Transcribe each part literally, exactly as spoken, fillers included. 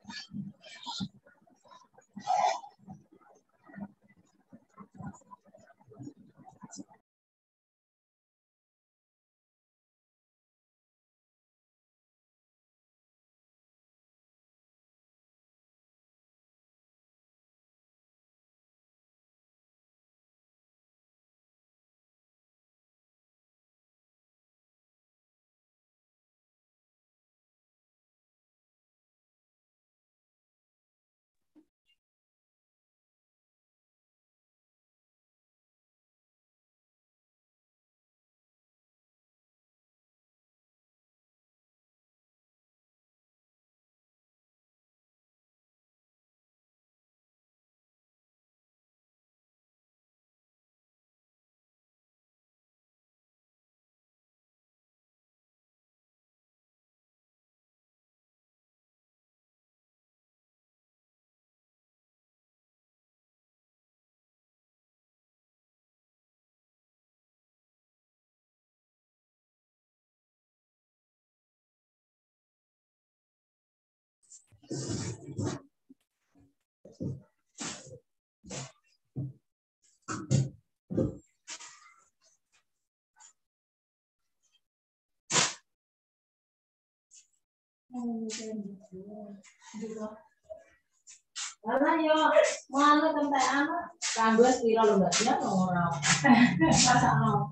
Karena yo mana tempat anak kandung spiral enggak dia orang masa mau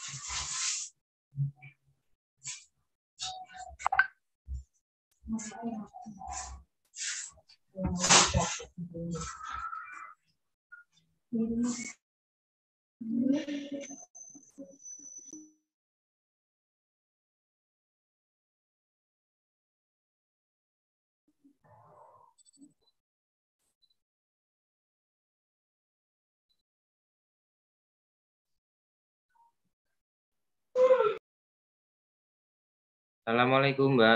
Assalamualaikum, Mbak.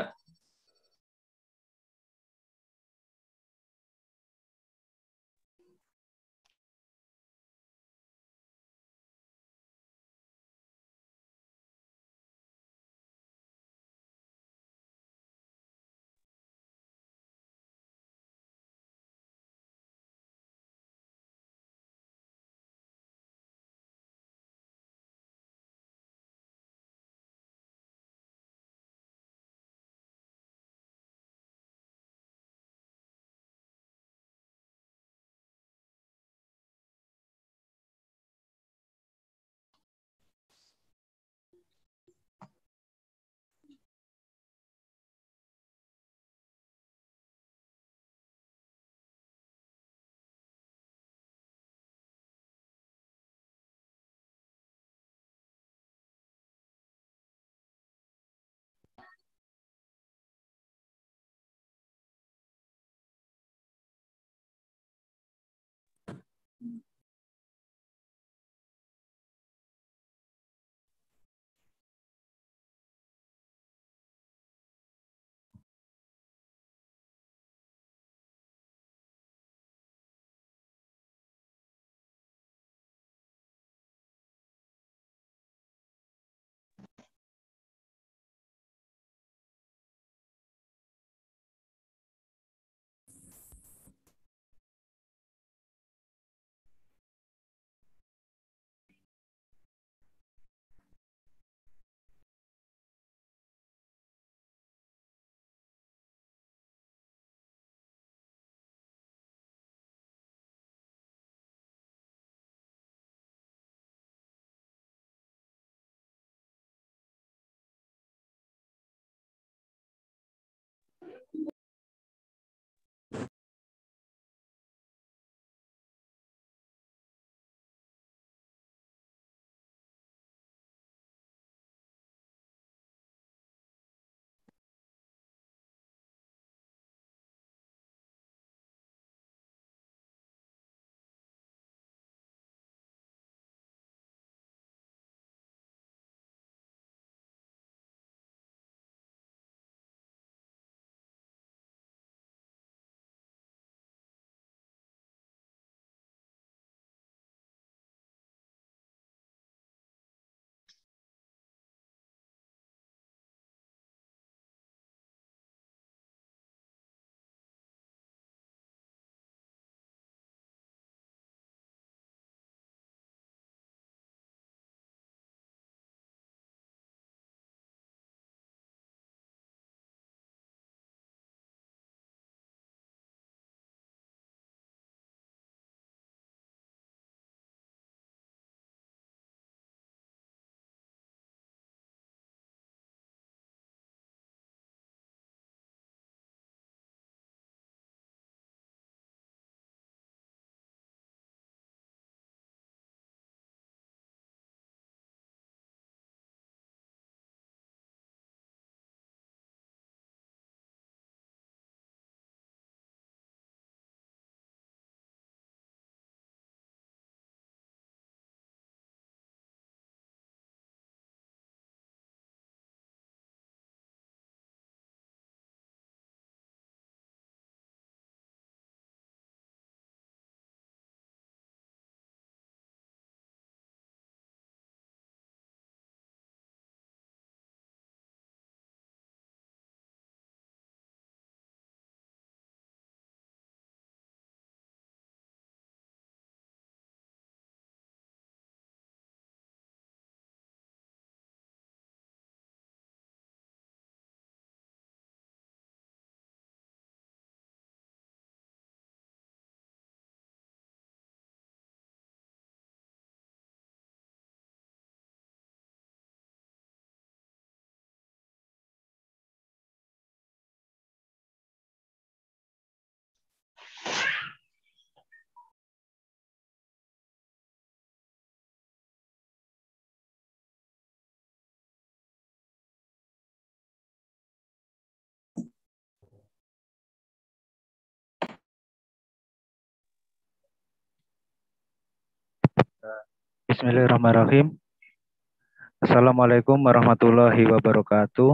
Bismillahirrahmanirrahim. Assalamualaikum warahmatullahi wabarakatuh.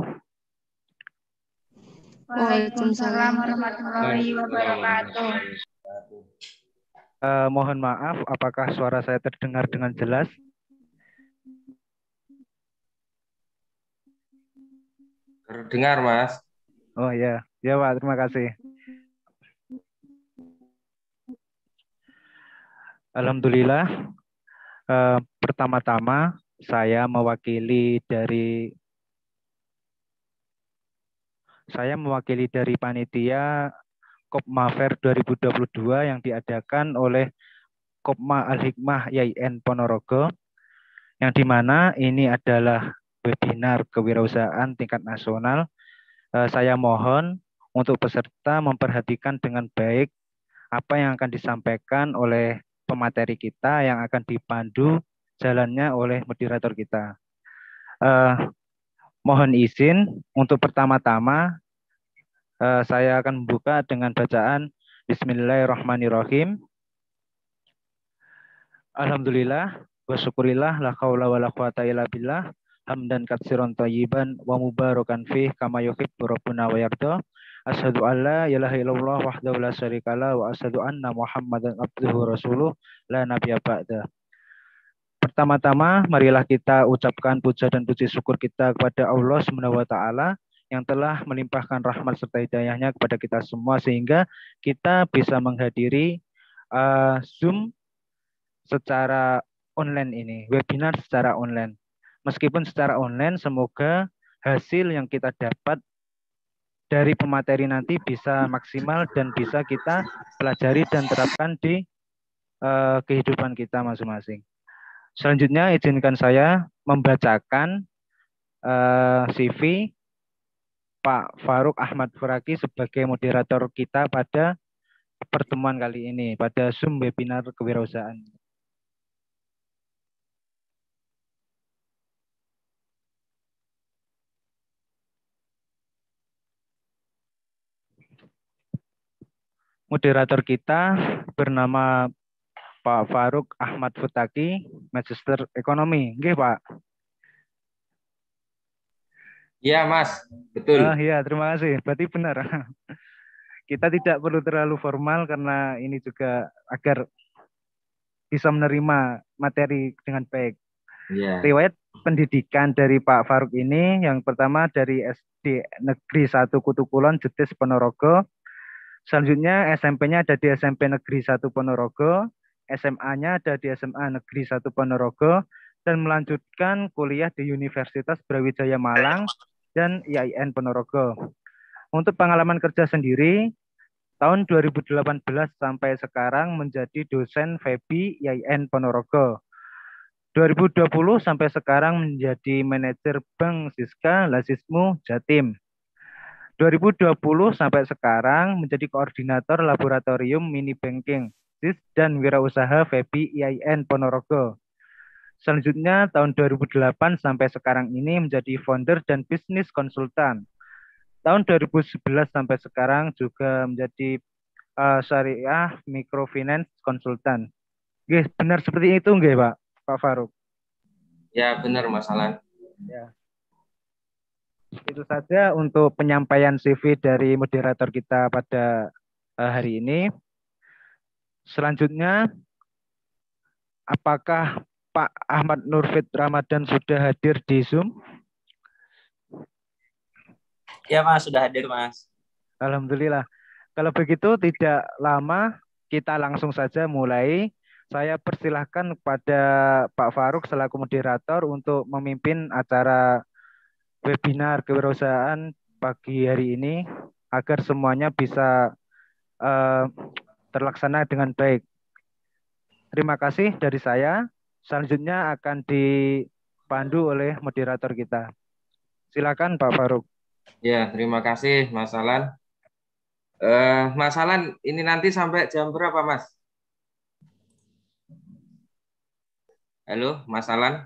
Waalaikumsalam warahmatullahi wabarakatuh. Uh, mohon maaf, apakah suara saya terdengar dengan jelas? Terdengar, Mas. Oh ya, ya Pak, terima kasih. Alhamdulillah. Uh, pertama-tama saya mewakili dari saya mewakili dari panitia Kopma Fair dua ribu dua puluh dua yang diadakan oleh Kopma Al-Hikmah Y I N Ponorogo, yang dimana ini adalah webinar kewirausahaan tingkat nasional. Uh, saya mohon untuk peserta memperhatikan dengan baik apa yang akan disampaikan oleh pemateri kita yang akan dipandu jalannya oleh moderator kita. Uh, mohon izin untuk pertama-tama uh, saya akan membuka dengan bacaan Bismillahirrahmanirrahim. Alhamdulillah wa syukurillah la haula wala quwata illa billah hamdan katsiran thayyiban wa mubarakan fih kama yuhibbu rabbuna wa yarda. Asyhadu an la ilaha illallah wahdahu la syarikalah wa asyhadu anna Muhammadan abduhu rasuluh la nabiyya ba'da. Pertama-tama marilah kita ucapkan puja dan puji syukur kita kepada Allah Subhanahu wa taala yang telah melimpahkan rahmat serta hidayahnya kepada kita semua sehingga kita bisa menghadiri uh, Zoom secara online ini, webinar secara online. Meskipun secara online, semoga hasil yang kita dapat dari pemateri nanti bisa maksimal dan bisa kita pelajari dan terapkan di uh, kehidupan kita masing-masing. Selanjutnya izinkan saya membacakan uh, C V Pak Faruk Ahmad Furaki sebagai moderator kita pada pertemuan kali ini, pada Zoom webinar kewirausahaan. Moderator kita bernama Pak Faruk Ahmad Futaki, Magister Ekonomi. Nggih, Pak? Iya, Mas. Betul. Ah, iya, terima kasih. Berarti benar. Kita tidak perlu terlalu formal karena ini juga agar bisa menerima materi dengan baik. Iya. Riwayat pendidikan dari Pak Faruk ini yang pertama dari S D Negeri satu Kutukulon Jetis Ponorogo. Selanjutnya S M P-nya ada di S M P Negeri satu Ponorogo, S M A-nya ada di S M A Negeri satu Ponorogo, dan melanjutkan kuliah di Universitas Brawijaya Malang dan I I N Ponorogo. Untuk pengalaman kerja sendiri, tahun dua ribu delapan belas sampai sekarang menjadi dosen F E B I I N Ponorogo. dua ribu dua puluh sampai sekarang menjadi manajer Bank Siska Lasismu Jatim. dua ribu dua puluh sampai sekarang menjadi koordinator laboratorium mini banking S I S dan wirausaha F E B I I N Ponorogo. Selanjutnya tahun dua ribu delapan sampai sekarang ini menjadi founder dan bisnis konsultan. Tahun dua ribu sebelas sampai sekarang juga menjadi uh, syariah microfinance konsultan. Nggih, benar seperti itu nggih, Pak? Pak Faruk. Ya, benar Mas Alan. Ya. Itu saja untuk penyampaian C V dari moderator kita pada uh, hari ini. Selanjutnya, apakah Pak Ahmad Nurfit Ramadan sudah hadir di Zoom? Ya Mas, sudah hadir Mas. Alhamdulillah. Kalau begitu tidak lama, kita langsung saja mulai. Saya persilahkan kepada Pak Faruk selaku moderator untuk memimpin acara webinar kewirausahaan pagi hari ini agar semuanya bisa uh, terlaksana dengan baik. Terima kasih dari saya. Selanjutnya akan dipandu oleh moderator kita. Silakan Pak Faruk. Ya, terima kasih Mas Alan. Uh, Mas Alan, ini nanti sampai jam berapa Mas? Halo, Mas Alan.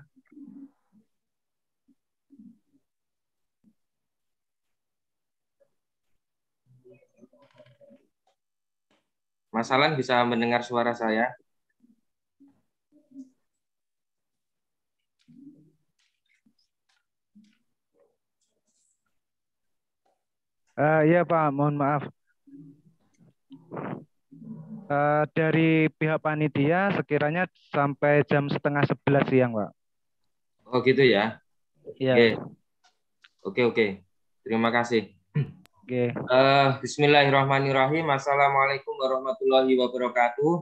Mas Alan bisa mendengar suara saya? Uh, iya Pak, mohon maaf. Uh, dari pihak panitia sekiranya sampai jam setengah sebelas siang, Pak. Oh gitu ya. Iya. Oke, oke, oke. Terima kasih. Oke. Uh, Bismillahirrahmanirrahim. Assalamualaikum warahmatullahi wabarakatuh.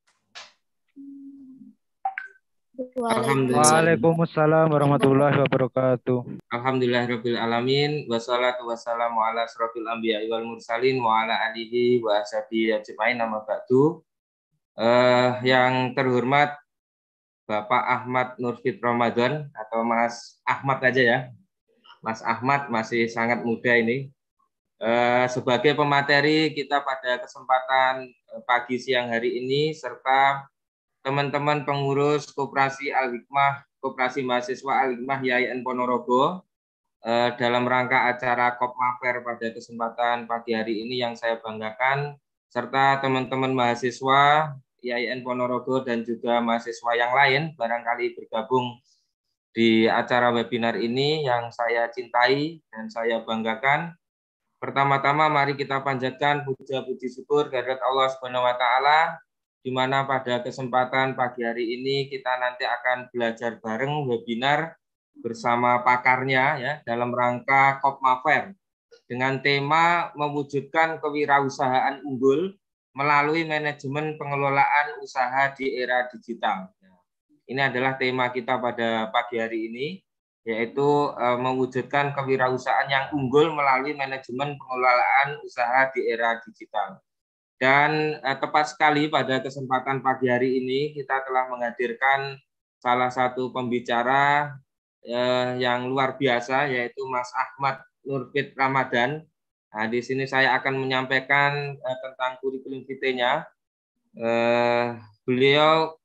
Waalaikumsalam warahmatullahi wabarakatuh. Alhamdulillahirabbil alamin wassalatu wassalamu ala asrofil anbiya'i wal mursalin wa ala alihi wa ashabihi ajmain amma ba'du. Uh, yang terhormat Bapak Ahmad Nurfit Ramadan atau Mas Ahmad aja ya. Mas Ahmad masih sangat muda ini. Uh, sebagai pemateri kita pada kesempatan pagi siang hari ini serta teman-teman pengurus Koperasi Al-Hikmah, Koperasi Mahasiswa Al-Hikmah Y I N Ponorogo eh, dalam rangka acara Kopmafer pada kesempatan pagi hari ini yang saya banggakan, serta teman-teman mahasiswa Y I N Ponorogo dan juga mahasiswa yang lain barangkali bergabung di acara webinar ini yang saya cintai dan saya banggakan. Pertama-tama mari kita panjatkan puja puji syukur kehadirat Allah Subhanahu wa taala, di mana pada kesempatan pagi hari ini kita nanti akan belajar bareng webinar bersama pakarnya ya dalam rangka Kopmafer dengan tema mewujudkan kewirausahaan unggul melalui manajemen pengelolaan usaha di era digital. Ini adalah tema kita pada pagi hari ini, yaitu e, mewujudkan kewirausahaan yang unggul melalui manajemen pengelolaan usaha di era digital. Dan eh, tepat sekali pada kesempatan pagi hari ini kita telah menghadirkan salah satu pembicara eh, yang luar biasa yaitu Mas Ahmad Nurfit Ramadan. Nah, di sini saya akan menyampaikan eh, tentang kurikulum vitae-nya. Eh, beliau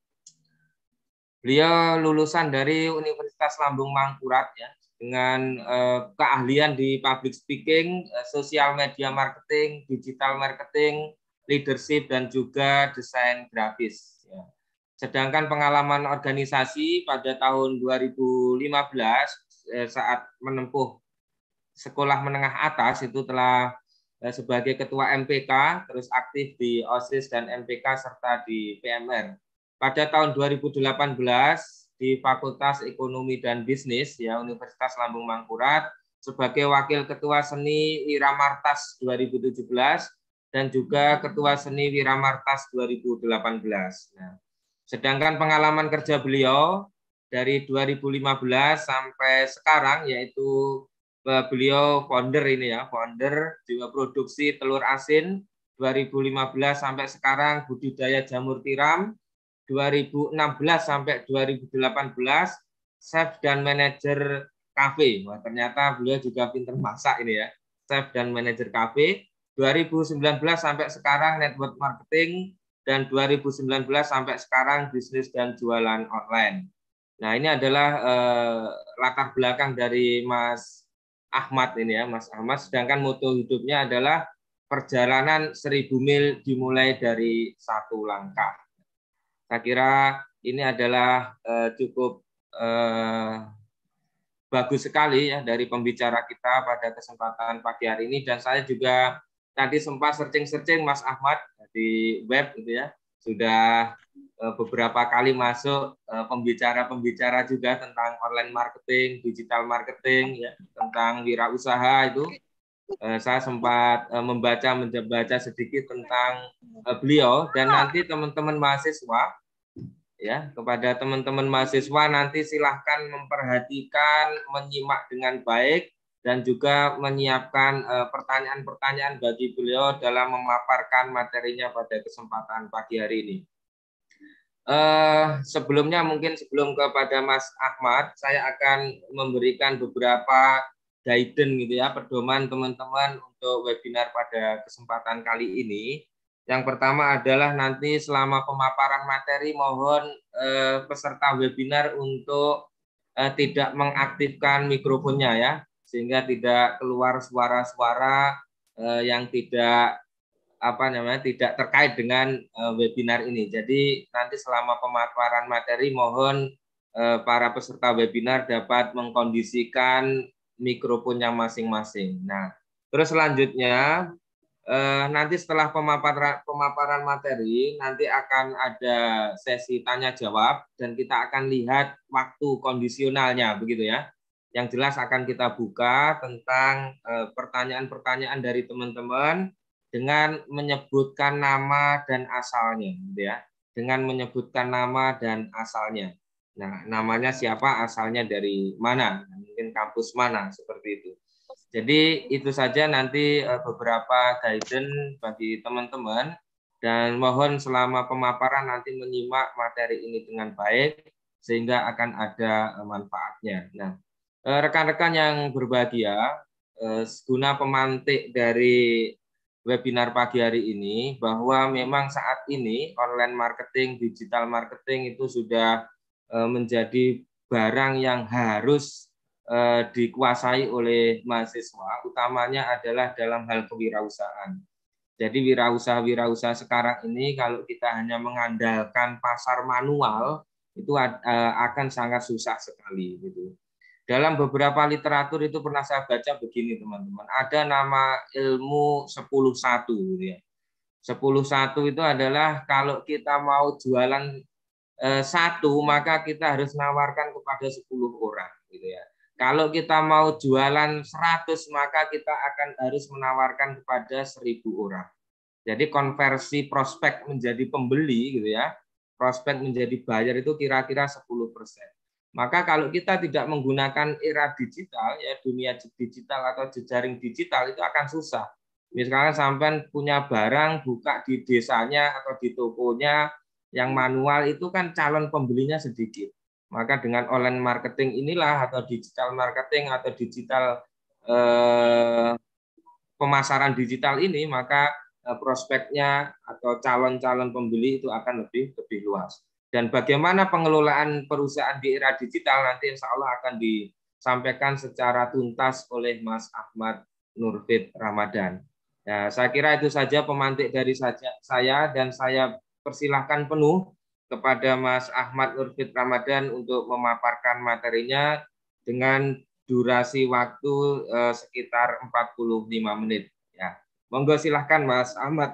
beliau lulusan dari Universitas Lambung Mangkurat ya, dengan eh, keahlian di public speaking, eh, social media marketing, digital marketing, leadership, dan juga desain grafis. Ya. Sedangkan pengalaman organisasi pada tahun dua ribu lima belas eh, saat menempuh sekolah menengah atas itu telah eh, sebagai ketua M P K, terus aktif di OSIS dan M P K serta di P M R. Pada tahun dua ribu delapan belas di Fakultas Ekonomi dan Bisnis ya Universitas Lambung Mangkurat sebagai Wakil Ketua Seni Wiramartas dua ribu tujuh belas dan juga Ketua Seni Wiramartas dua ribu delapan belas. Nah, sedangkan pengalaman kerja beliau dari dua ribu lima belas sampai sekarang yaitu beliau founder ini ya, founder Jiwa Produksi Telur Asin dua ribu lima belas sampai sekarang budidaya jamur tiram dua ribu enam belas sampai dua ribu delapan belas chef dan manajer kafe. Wah, ternyata beliau juga pinter masak ini ya. Chef dan manajer kafe. dua ribu sembilan belas sampai sekarang network marketing dan dua ribu sembilan belas sampai sekarang bisnis dan jualan online. Nah, ini adalah eh, latar belakang dari Mas Ahmad ini ya, Mas Ahmad. Sedangkan moto hidupnya adalah perjalanan seribu mil dimulai dari satu langkah. Saya kira ini adalah uh, cukup uh, bagus sekali ya dari pembicara kita pada kesempatan pagi hari ini, dan saya juga tadi sempat searching-searching Mas Ahmad di web gitu ya, sudah uh, beberapa kali masuk pembicara-pembicara uh, juga tentang online marketing, digital marketing ya, tentang wirausaha itu. Uh, saya sempat uh, membaca membaca sedikit tentang uh, beliau, dan nanti teman-teman mahasiswa ya, kepada teman-teman mahasiswa nanti silahkan memperhatikan, menyimak dengan baik dan juga menyiapkan pertanyaan-pertanyaan uh, bagi beliau dalam memaparkan materinya pada kesempatan pagi hari ini. Uh, sebelumnya mungkin sebelum kepada Mas Ahmad, saya akan memberikan beberapa guidance gitu ya, pedoman teman-teman untuk webinar pada kesempatan kali ini. Yang pertama adalah nanti selama pemaparan materi mohon eh, peserta webinar untuk eh, tidak mengaktifkan mikrofonnya ya, sehingga tidak keluar suara-suara eh, yang tidak apa namanya tidak terkait dengan eh, webinar ini. Jadi nanti selama pemaparan materi mohon eh, para peserta webinar dapat mengkondisikan mikrofonnya masing-masing. Nah, Terus selanjutnya eh, nanti setelah pemaparan pemaparan materi nanti akan ada sesi tanya jawab dan kita akan lihat waktu kondisionalnya begitu ya. Yang jelas akan kita buka tentang eh, pertanyaan-pertanyaan dari teman-teman dengan menyebutkan nama dan asalnya gitu ya. Dengan menyebutkan nama dan asalnya. Nah, namanya siapa, asalnya dari mana, mungkin kampus mana, seperti itu. Jadi itu saja nanti beberapa guidance bagi teman-teman dan mohon selama pemaparan nanti menyimak materi ini dengan baik sehingga akan ada manfaatnya. Nah, rekan-rekan yang berbahagia, guna pemantik dari webinar pagi hari ini bahwa memang saat ini online marketing, digital marketing itu sudah menjadi barang yang harus Eh, dikuasai oleh mahasiswa, utamanya adalah dalam hal kewirausahaan. Jadi wirausaha-wirausaha sekarang ini kalau kita hanya mengandalkan pasar manual itu eh, akan sangat susah sekali gitu. Dalam beberapa literatur itu pernah saya baca begini teman-teman, ada nama ilmu sepuluh satu gitu ya. sepuluh satu itu adalah kalau kita mau jualan eh, satu maka kita harus menawarkan kepada sepuluh orang gitu ya. Kalau kita mau jualan seratus, maka kita akan harus menawarkan kepada seribu orang. Jadi konversi prospek menjadi pembeli, gitu ya, prospek menjadi buyer itu kira-kira sepuluh persen. Maka kalau kita tidak menggunakan era digital, ya dunia digital atau jejaring digital itu akan susah. Misalkan sampai punya barang, buka di desanya atau di tokonya, yang manual itu kan calon pembelinya sedikit. Maka dengan online marketing inilah atau digital marketing atau digital eh, pemasaran digital ini maka eh, prospeknya atau calon-calon pembeli itu akan lebih lebih luas. Dan bagaimana pengelolaan perusahaan di era digital nanti insya Allah akan disampaikan secara tuntas oleh Mas Ahmad Nurfid Ramadan. Nah, saya kira itu saja pemantik dari saja saya dan saya persilahkan penuh kepada Mas Ahmad Nurfid Ramadan untuk memaparkan materinya dengan durasi waktu eh, sekitar empat puluh lima menit. Ya, monggo silahkan Mas Ahmad.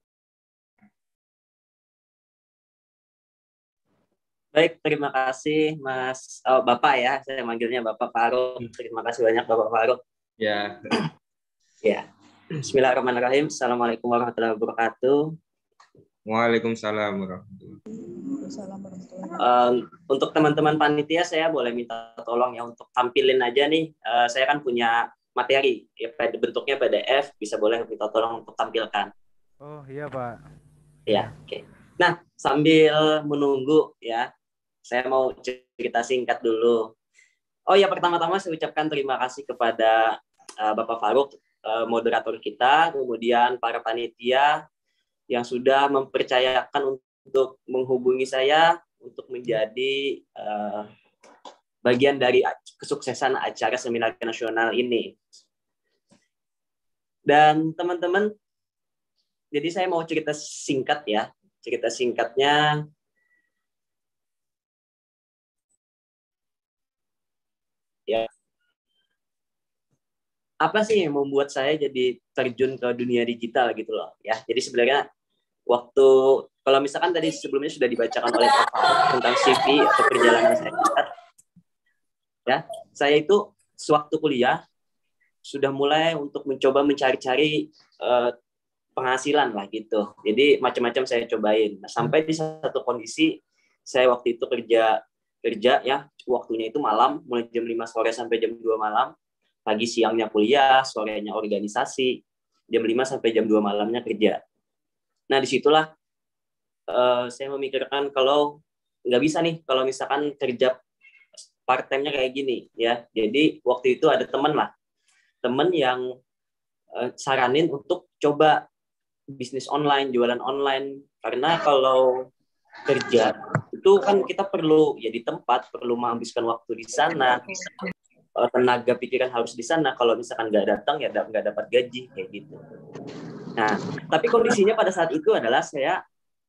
Baik, terima kasih Mas oh, Bapak ya, saya manggilnya Bapak Faruk. Terima kasih banyak Bapak Faruk. Ya. Ya. Bismillahirrahmanirrahim. Assalamualaikum warahmatullahi wabarakatuh. Waalaikumsalam warahmatullahi wabarakatuh. Uh, untuk teman-teman panitia saya boleh minta tolong ya untuk tampilin aja nih. Uh, saya kan punya materi ya bentuknya P D F, bisa boleh minta tolong untuk tampilkan. Oh iya Pak. Ya, oke. Okay. Nah sambil menunggu ya, saya mau cerita singkat dulu. Oh ya pertama-tama saya ucapkan terima kasih kepada uh, Bapak Faruk, uh, moderator kita, kemudian para panitia yang sudah mempercayakan untuk menghubungi saya untuk menjadi uh, bagian dari kesuksesan acara seminar nasional ini. Dan teman-teman, jadi saya mau cerita singkat ya. Cerita singkatnya ya. Apa sih yang membuat saya jadi terjun ke dunia digital gitu loh ya. Jadi sebenarnya waktu kalau misalkan tadi sebelumnya sudah dibacakan oleh Pak Faruk tentang C V atau perjalanan saya, ya saya itu sewaktu kuliah sudah mulai untuk mencoba mencari-cari uh, penghasilan lah gitu. Jadi macam-macam saya cobain. Nah, sampai di satu kondisi saya waktu itu kerja kerja ya waktunya itu malam, mulai jam lima sore sampai jam dua malam, pagi siangnya kuliah, sorenya organisasi, jam lima sampai jam dua malamnya kerja. Nah, disitulah uh, saya memikirkan kalau nggak bisa nih, kalau misalkan kerja part time-nya kayak gini, ya. Jadi, waktu itu ada teman lah, teman yang uh, saranin untuk coba bisnis online, jualan online. Karena kalau kerja, itu kan kita perlu ya di tempat, perlu menghabiskan waktu di sana, tenaga pikiran harus di sana. Kalau misalkan nggak datang, ya nggak dapat gaji, kayak gitu. Nah, tapi kondisinya pada saat itu adalah saya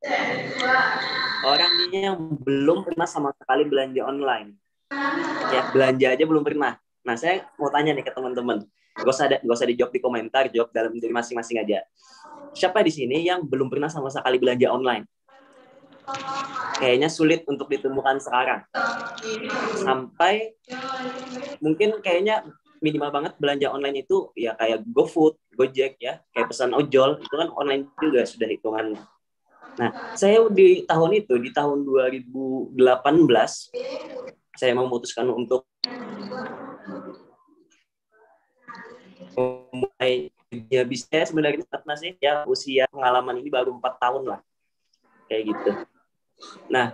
orangnya yang belum pernah sama sekali belanja online. Ya, belanja aja belum pernah. Nah, saya mau tanya nih ke teman-teman. Gak usah ada, gak usah dijawab di komentar, jawab dalam diri masing-masing aja. Siapa di sini yang belum pernah sama sekali belanja online? Kayaknya sulit untuk ditemukan sekarang. Sampai mungkin kayaknya minimal banget belanja online itu ya kayak GoFood, Gojek ya, kayak pesan ojol, itu kan online juga sudah hitungan. Nah, saya di tahun itu, di tahun dua ribu delapan belas, saya memutuskan untuk mulai ya bisnis sebenarnya masih ya usia pengalaman ini baru empat tahun lah, kayak gitu. Nah,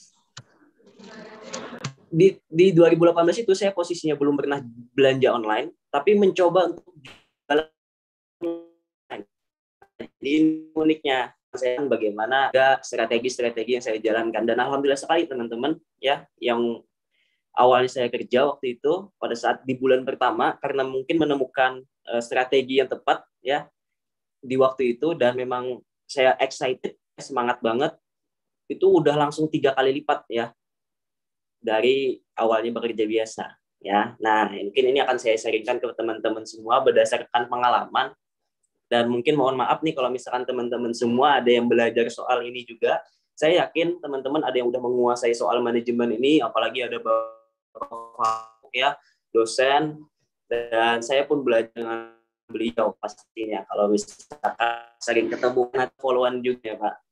di di dua ribu delapan belas itu saya posisinya belum pernah belanja online, tapi mencoba untuk jualan online. Jadi uniknya saya bagaimana ada strategi-strategi yang saya jalankan, dan alhamdulillah sekali teman-teman ya, yang awalnya saya kerja waktu itu pada saat di bulan pertama karena mungkin menemukan uh, strategi yang tepat ya di waktu itu, dan memang saya excited, semangat banget, itu udah langsung tiga kali lipat ya dari awalnya bekerja biasa ya. Nah, mungkin ini akan saya sharingkan ke teman-teman semua berdasarkan pengalaman, dan mungkin mohon maaf nih kalau misalkan teman-teman semua ada yang belajar soal ini juga. Saya yakin teman-teman ada yang udah menguasai soal manajemen ini, apalagi ada bapak ya dosen, dan saya pun belajar dengan beliau pastinya kalau misalkan sering ketemu follow-an juga ya Pak.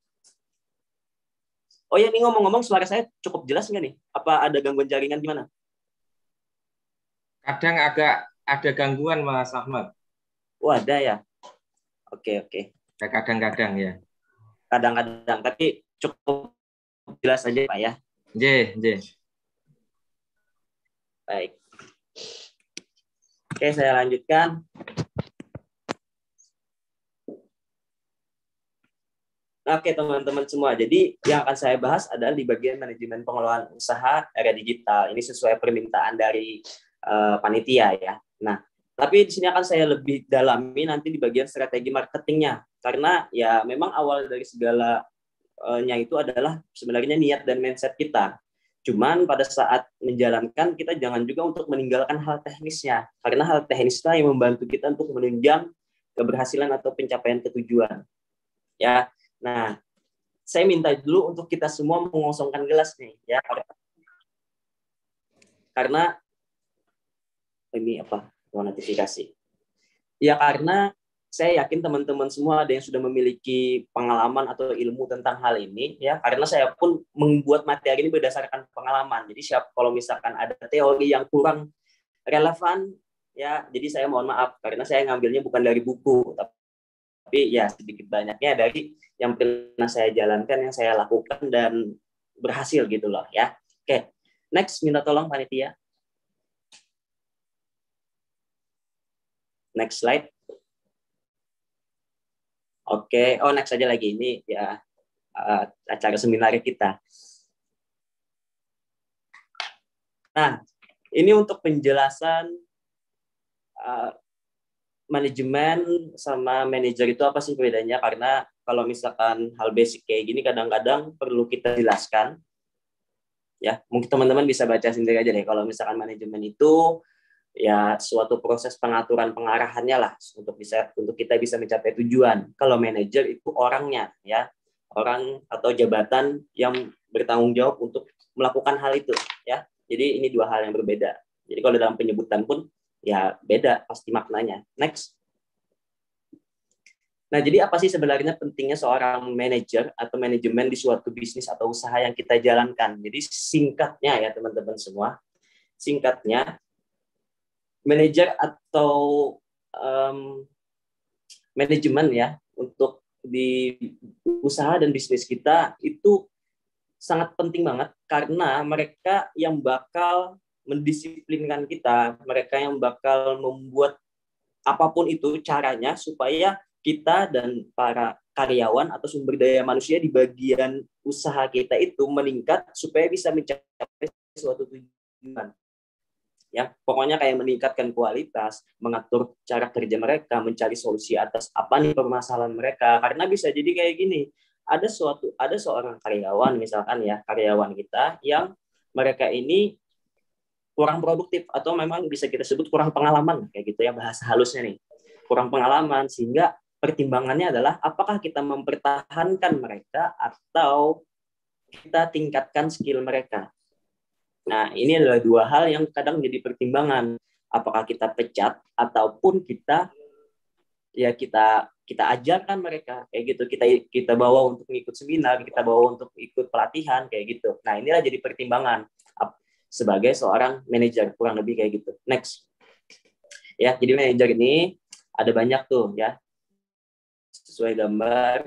Oh ya, ini ngomong-ngomong suara saya cukup jelas nggak nih? Apa ada gangguan jaringan gimana? Kadang agak ada gangguan Mas Ahmad. Oh ada ya? Oke, oke. Kadang-kadang ya. Kadang-kadang, tapi cukup jelas aja Pak ya? J, J. Baik. Oke, saya lanjutkan. Oke teman-teman semua, jadi yang akan saya bahas adalah di bagian manajemen pengelolaan usaha era digital. Ini sesuai permintaan dari uh, panitia ya. Nah, tapi di sini akan saya lebih dalami nanti di bagian strategi marketingnya, karena ya memang awal dari segalanya itu adalah sebenarnya niat dan mindset kita. Cuman pada saat menjalankan kita jangan juga untuk meninggalkan hal teknisnya, karena hal teknisnya yang membantu kita untuk menunjang keberhasilan atau pencapaian ketujuan. Ya. Nah, saya minta dulu untuk kita semua mengosongkan gelas nih, ya. Karena ini apa? Notifikasi. Ya karena saya yakin teman-teman semua ada yang sudah memiliki pengalaman atau ilmu tentang hal ini, ya. Karena saya pun membuat materi ini berdasarkan pengalaman. Jadi siap kalau misalkan ada teori yang kurang relevan, ya. Jadi saya mohon maaf karena saya ngambilnya bukan dari buku, tapi tapi ya sedikit banyaknya dari yang pernah saya jalankan, yang saya lakukan dan berhasil gitu loh ya. Oke, next minta tolong panitia. Next slide. Oke, oh next aja lagi, ini ya uh, acara seminar kita. Nah, ini untuk penjelasan uh, manajemen sama manajer itu apa sih bedanya? Karena kalau misalkan hal basic kayak gini kadang-kadang perlu kita jelaskan. Ya, mungkin teman-teman bisa baca sendiri aja deh. Kalau misalkan manajemen itu ya suatu proses pengaturan pengarahannya lah untuk bisa untuk kita bisa mencapai tujuan. Kalau manajer itu orangnya ya, orang atau jabatan yang bertanggung jawab untuk melakukan hal itu ya. Jadi ini dua hal yang berbeda. Jadi kalau dalam penyebutan pun ya beda pasti maknanya. Next. Nah, jadi apa sih sebenarnya pentingnya seorang manajer atau manajemen di suatu bisnis atau usaha yang kita jalankan? Jadi singkatnya ya teman-teman semua, singkatnya manajer atau um, manajemen ya untuk di usaha dan bisnis kita itu sangat penting banget karena mereka yang bakal mendisiplinkan kita, mereka yang bakal membuat apapun itu caranya supaya kita dan para karyawan atau sumber daya manusia di bagian usaha kita itu meningkat supaya bisa mencapai suatu tujuan. Ya, pokoknya kayak meningkatkan kualitas, mengatur cara kerja mereka, mencari solusi atas apa nih permasalahan mereka. Karena bisa jadi kayak gini, ada suatu ada seorang karyawan misalkan ya, karyawan kita yang mereka ini kurang produktif atau memang bisa kita sebut kurang pengalaman kayak gitu ya, bahasa halusnya nih, kurang pengalaman, sehingga pertimbangannya adalah apakah kita mempertahankan mereka atau kita tingkatkan skill mereka. Nah, ini adalah dua hal yang kadang jadi pertimbangan, apakah kita pecat ataupun kita ya kita kita ajarkan mereka kayak gitu, kita kita bawa untuk ikut seminar, kita bawa untuk ikut pelatihan kayak gitu. Nah, inilah jadi pertimbangan sebagai seorang manajer, kurang lebih kayak gitu. Next. Ya, jadi manajer ini ada banyak tuh ya. Sesuai gambar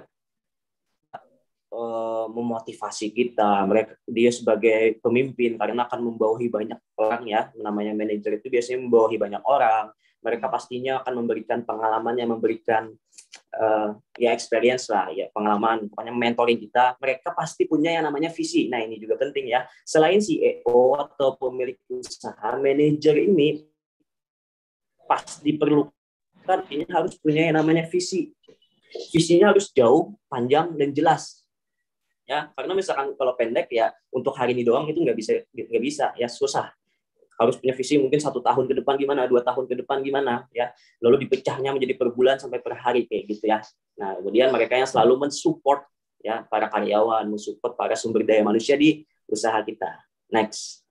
uh, memotivasi kita, mereka dia sebagai pemimpin karena akan membawahi banyak orang ya, namanya manajer itu biasanya membawahi banyak orang, mereka pastinya akan memberikan pengalaman yang memberikan uh, ya experience lah ya, pengalaman, pokoknya mentoring kita, mereka pasti punya yang namanya visi. Nah, ini juga penting ya, selain C E O atau pemilik usaha, manajer ini pasti diperlukan ini harus punya yang namanya visi. Visinya harus jauh, panjang, dan jelas. Ya, karena misalkan kalau pendek ya untuk hari ini doang itu nggak bisa, nggak bisa ya, susah. Harus punya visi mungkin satu tahun ke depan gimana, dua tahun ke depan gimana ya. Lalu dipecahnya menjadi per bulan sampai per hari kayak gitu ya. Nah, kemudian mereka yang selalu mensupport ya para karyawan, mensupport para sumber daya manusia di usaha kita. Next.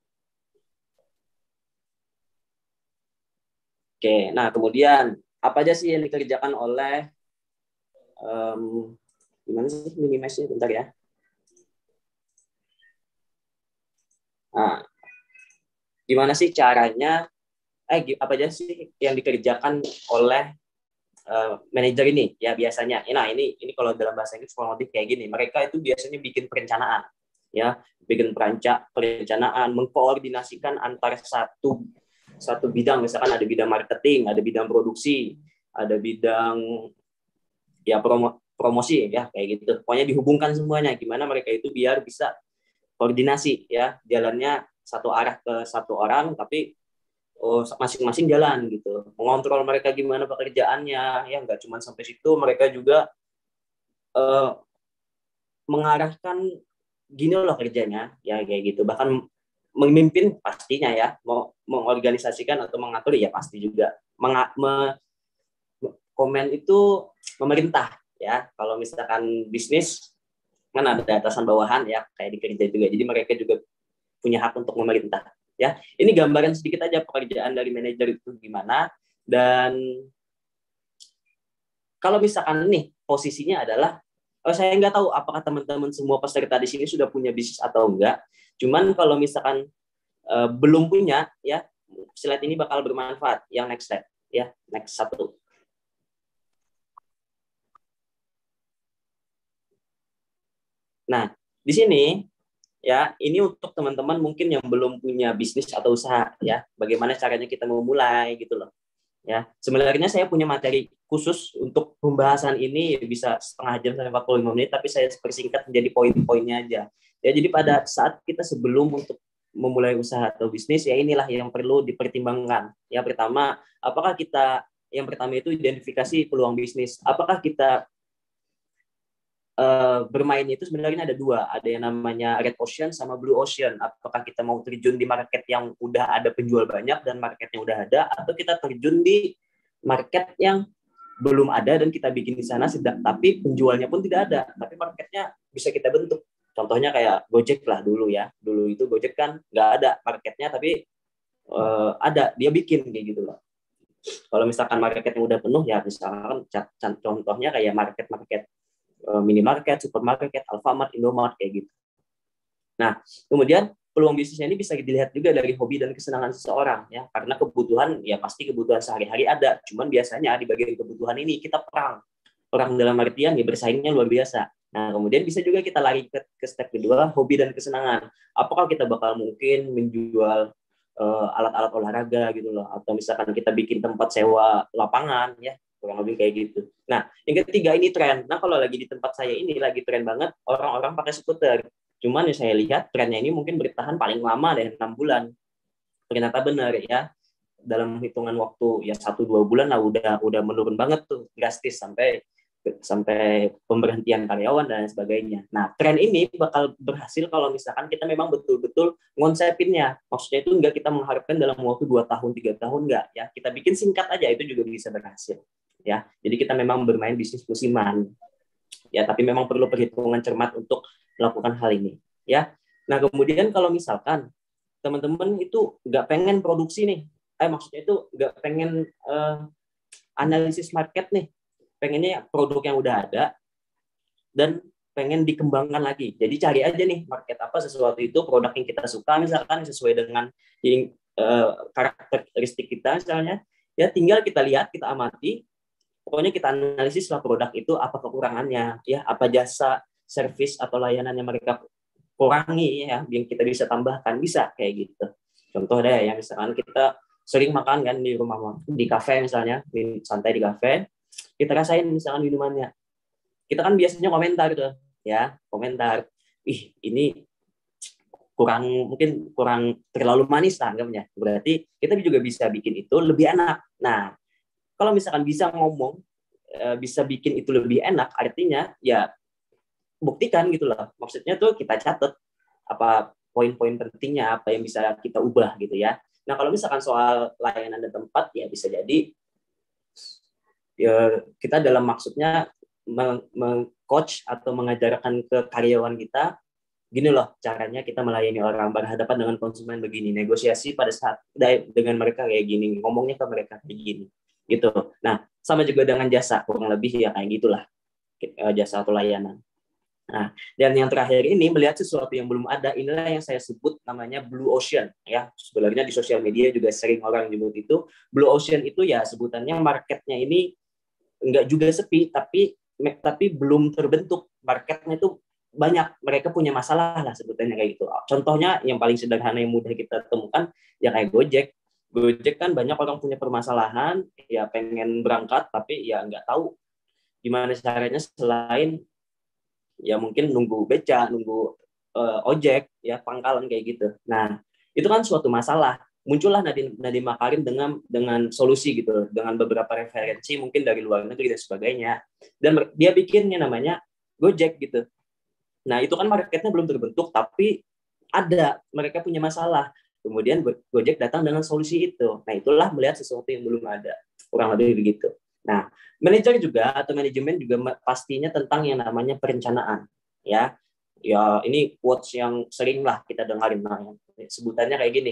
Oke, nah kemudian apa aja sih yang dikerjakan oleh Um, gimana sih minimize-nya, bentar ya. Nah, gimana sih caranya? Eh, apa aja sih yang dikerjakan oleh uh, manajer ini? Ya biasanya. Nah ini ini kalau dalam bahasa Inggris kurang lebih kayak gini. Mereka itu biasanya bikin perencanaan, ya, bikin peranca, perencanaan, mengkoordinasikan antara satu satu bidang. Misalkan ada bidang marketing, ada bidang produksi, ada bidang ya promo, promosi ya kayak gitu. Pokoknya dihubungkan semuanya, gimana mereka itu biar bisa koordinasi ya, jalannya satu arah ke satu orang tapi oh, masing-masing jalan gitu. Mengontrol mereka gimana pekerjaannya ya, nggak cuma sampai situ, mereka juga eh, mengarahkan gini loh kerjanya ya kayak gitu. Bahkan memimpin pastinya ya, mau mengorganisasikan atau mengatur ya pasti juga. Menga- me- komen itu pemerintah ya, kalau misalkan bisnis kan ada atasan bawahan ya kayak di kerja juga, jadi mereka juga punya hak untuk memerintah ya. Ini gambaran sedikit aja pekerjaan dari manajer itu gimana. Dan kalau misalkan nih posisinya adalah, oh saya nggak tahu apakah teman-teman semua peserta di sini sudah punya bisnis atau enggak, cuman kalau misalkan uh, belum punya ya, slide ini bakal bermanfaat. Yang next slide ya, next satu. Nah, di sini ya, ini untuk teman-teman mungkin yang belum punya bisnis atau usaha ya, bagaimana caranya kita memulai gitu loh. Ya, sebenarnya saya punya materi khusus untuk pembahasan ini, bisa setengah jam sampai empat puluh lima menit, tapi saya persingkat menjadi poin-poinnya aja. Ya, jadi pada saat kita sebelum untuk memulai usaha atau bisnis ya, inilah yang perlu dipertimbangkan. Ya, pertama, apakah kita, yang pertama itu identifikasi peluang bisnis. Apakah kita Uh, bermainnya itu sebenarnya ada dua, ada yang namanya red ocean sama blue ocean. Apakah kita mau terjun di market yang udah ada penjual banyak dan marketnya udah ada, atau kita terjun di market yang belum ada dan kita bikin di sana sedang, tapi penjualnya pun tidak ada, tapi marketnya bisa kita bentuk. Contohnya kayak Gojek lah dulu ya, dulu itu Gojek kan nggak ada marketnya, tapi uh, ada, dia bikin kayak gitu loh. Kalau misalkan marketnya udah penuh ya, misalkan contohnya kayak market-market minimarket, supermarket, Alfamart, Indomart kayak gitu. Nah, kemudian peluang bisnisnya ini bisa dilihat juga dari hobi dan kesenangan seseorang ya, karena kebutuhan ya pasti kebutuhan sehari-hari ada. Cuman biasanya di bagian kebutuhan ini kita perang, perang dalam artian ya bersaingnya luar biasa. Nah, kemudian bisa juga kita lari ke, ke step kedua, hobi dan kesenangan. Apakah kita bakal mungkin menjual uh, alat-alat olahraga gitu loh, atau misalkan kita bikin tempat sewa lapangan ya, kurang lebih kayak gitu. Nah, yang ketiga ini tren. Nah, kalau lagi di tempat saya ini lagi tren banget orang-orang pakai skuter. Cuman yang saya lihat trennya ini mungkin bertahan paling lama deh enam bulan. Ternyata benar ya. Dalam hitungan waktu ya satu dua bulan lah udah udah menurun banget tuh drastis sampai sampai pemberhentian karyawan dan sebagainya. Nah, tren ini bakal berhasil kalau misalkan kita memang betul-betul ngonsepinnya. Maksudnya itu enggak kita mengharapkan dalam waktu dua tahun, tiga tahun, enggak. Ya, kita bikin singkat aja, itu juga bisa berhasil. Ya, jadi kita memang bermain bisnis musiman. Ya, tapi memang perlu perhitungan cermat untuk melakukan hal ini. Ya, nah kemudian kalau misalkan teman-teman itu nggak pengen produksi nih, eh maksudnya itu nggak pengen uh, analisis market nih, pengennya produk yang udah ada dan pengen dikembangkan lagi. Jadi cari aja nih market apa sesuatu itu, produk yang kita suka misalkan sesuai dengan yang, uh, karakteristik kita misalnya, ya tinggal kita lihat, kita amati, pokoknya kita analisis lah produk itu apa kekurangannya, ya apa jasa, service atau layanan yang mereka kurangi ya, yang kita bisa tambahkan, bisa kayak gitu. Contoh deh, ya misalkan kita sering makan kan di rumah, di kafe misalnya, santai di kafe, kita rasain misalkan minumannya, kita kan biasanya komentar tuh, ya komentar, ih ini kurang, mungkin kurang terlalu manis lah anggapnya, berarti kita juga bisa bikin itu lebih enak. Nah, kalau misalkan bisa ngomong, bisa bikin itu lebih enak, artinya ya buktikan gitu loh. Maksudnya tuh kita catat apa poin-poin pentingnya, apa yang bisa kita ubah gitu ya. Nah, kalau misalkan soal layanan dan tempat, ya bisa jadi ya, kita dalam maksudnya meng-coach atau mengajarkan ke karyawan kita, gini loh caranya kita melayani orang, berhadapan dengan konsumen begini, negosiasi pada saat dengan mereka kayak gini, ngomongnya ke mereka kayak gini, gitu. Nah, sama juga dengan jasa, kurang lebih ya kayak gitulah, jasa atau layanan. Nah, dan yang terakhir ini melihat sesuatu yang belum ada, inilah yang saya sebut namanya blue ocean ya. Sebenarnya di sosial media juga sering orang nyebut itu blue ocean, itu ya sebutannya marketnya ini enggak juga sepi, tapi tapi belum terbentuk. Marketnya itu banyak, mereka punya masalah lah sebutannya kayak gitu. Contohnya yang paling sederhana yang mudah kita temukan ya kayak Gojek. Gojek kan banyak orang punya permasalahan, ya pengen berangkat tapi ya nggak tahu gimana caranya selain ya mungkin nunggu beca, nunggu uh, ojek, ya pangkalan kayak gitu. Nah, itu kan suatu masalah. Muncullah Nadiem, Nadiem Makarim dengan dengan solusi gitu, dengan beberapa referensi mungkin dari luar negeri dan sebagainya. Dan dia bikinnya namanya Gojek gitu. Nah, itu kan marketnya belum terbentuk, tapi ada, mereka punya masalah. Kemudian Gojek datang dengan solusi itu. Nah, itulah melihat sesuatu yang belum ada. Kurang lebih begitu. Nah, manajer juga atau manajemen juga pastinya tentang yang namanya perencanaan, ya. Ya, ini quotes yang sering lah kita dengarin, nah, sebutannya kayak gini.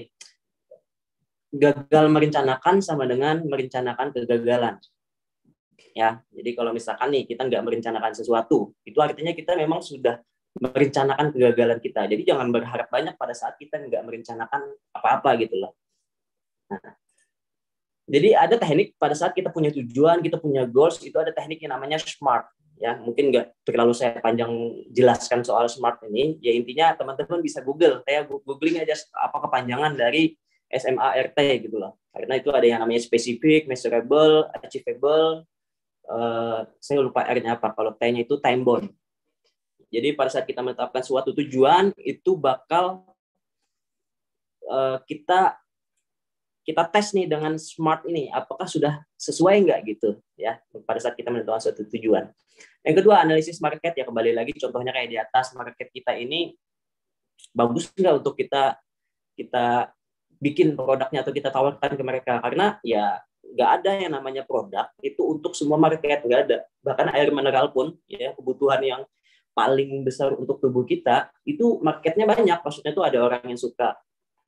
Gagal merencanakan sama dengan merencanakan kegagalan. Ya, jadi kalau misalkan nih kita nggak merencanakan sesuatu, itu artinya kita memang sudah merencanakan kegagalan kita. Jadi jangan berharap banyak pada saat kita nggak merencanakan apa-apa gitu loh. Nah, jadi ada teknik pada saat kita punya tujuan, kita punya goals, itu ada teknik yang namanya SMART. Ya, mungkin nggak terlalu saya panjang jelaskan soal SMART ini. Ya intinya teman-teman bisa Google, saya googling aja apa kepanjangan dari S M A R T gitu loh. Karena itu ada yang namanya specific, measurable, achievable. Uh, saya lupa R-nya apa. Kalau T-nya itu time bound. Jadi pada saat kita menetapkan suatu tujuan, itu bakal uh, kita kita tes nih dengan SMART ini, apakah sudah sesuai nggak gitu ya pada saat kita menentukan suatu tujuan. Yang kedua, analisis market, ya kembali lagi contohnya kayak di atas, market kita ini bagus nggak untuk kita kita bikin produknya atau kita tawarkan ke mereka, karena ya nggak ada yang namanya produk itu untuk semua market, nggak ada. Bahkan air mineral pun ya kebutuhan yang paling besar untuk tubuh kita itu marketnya banyak, maksudnya itu ada orang yang suka,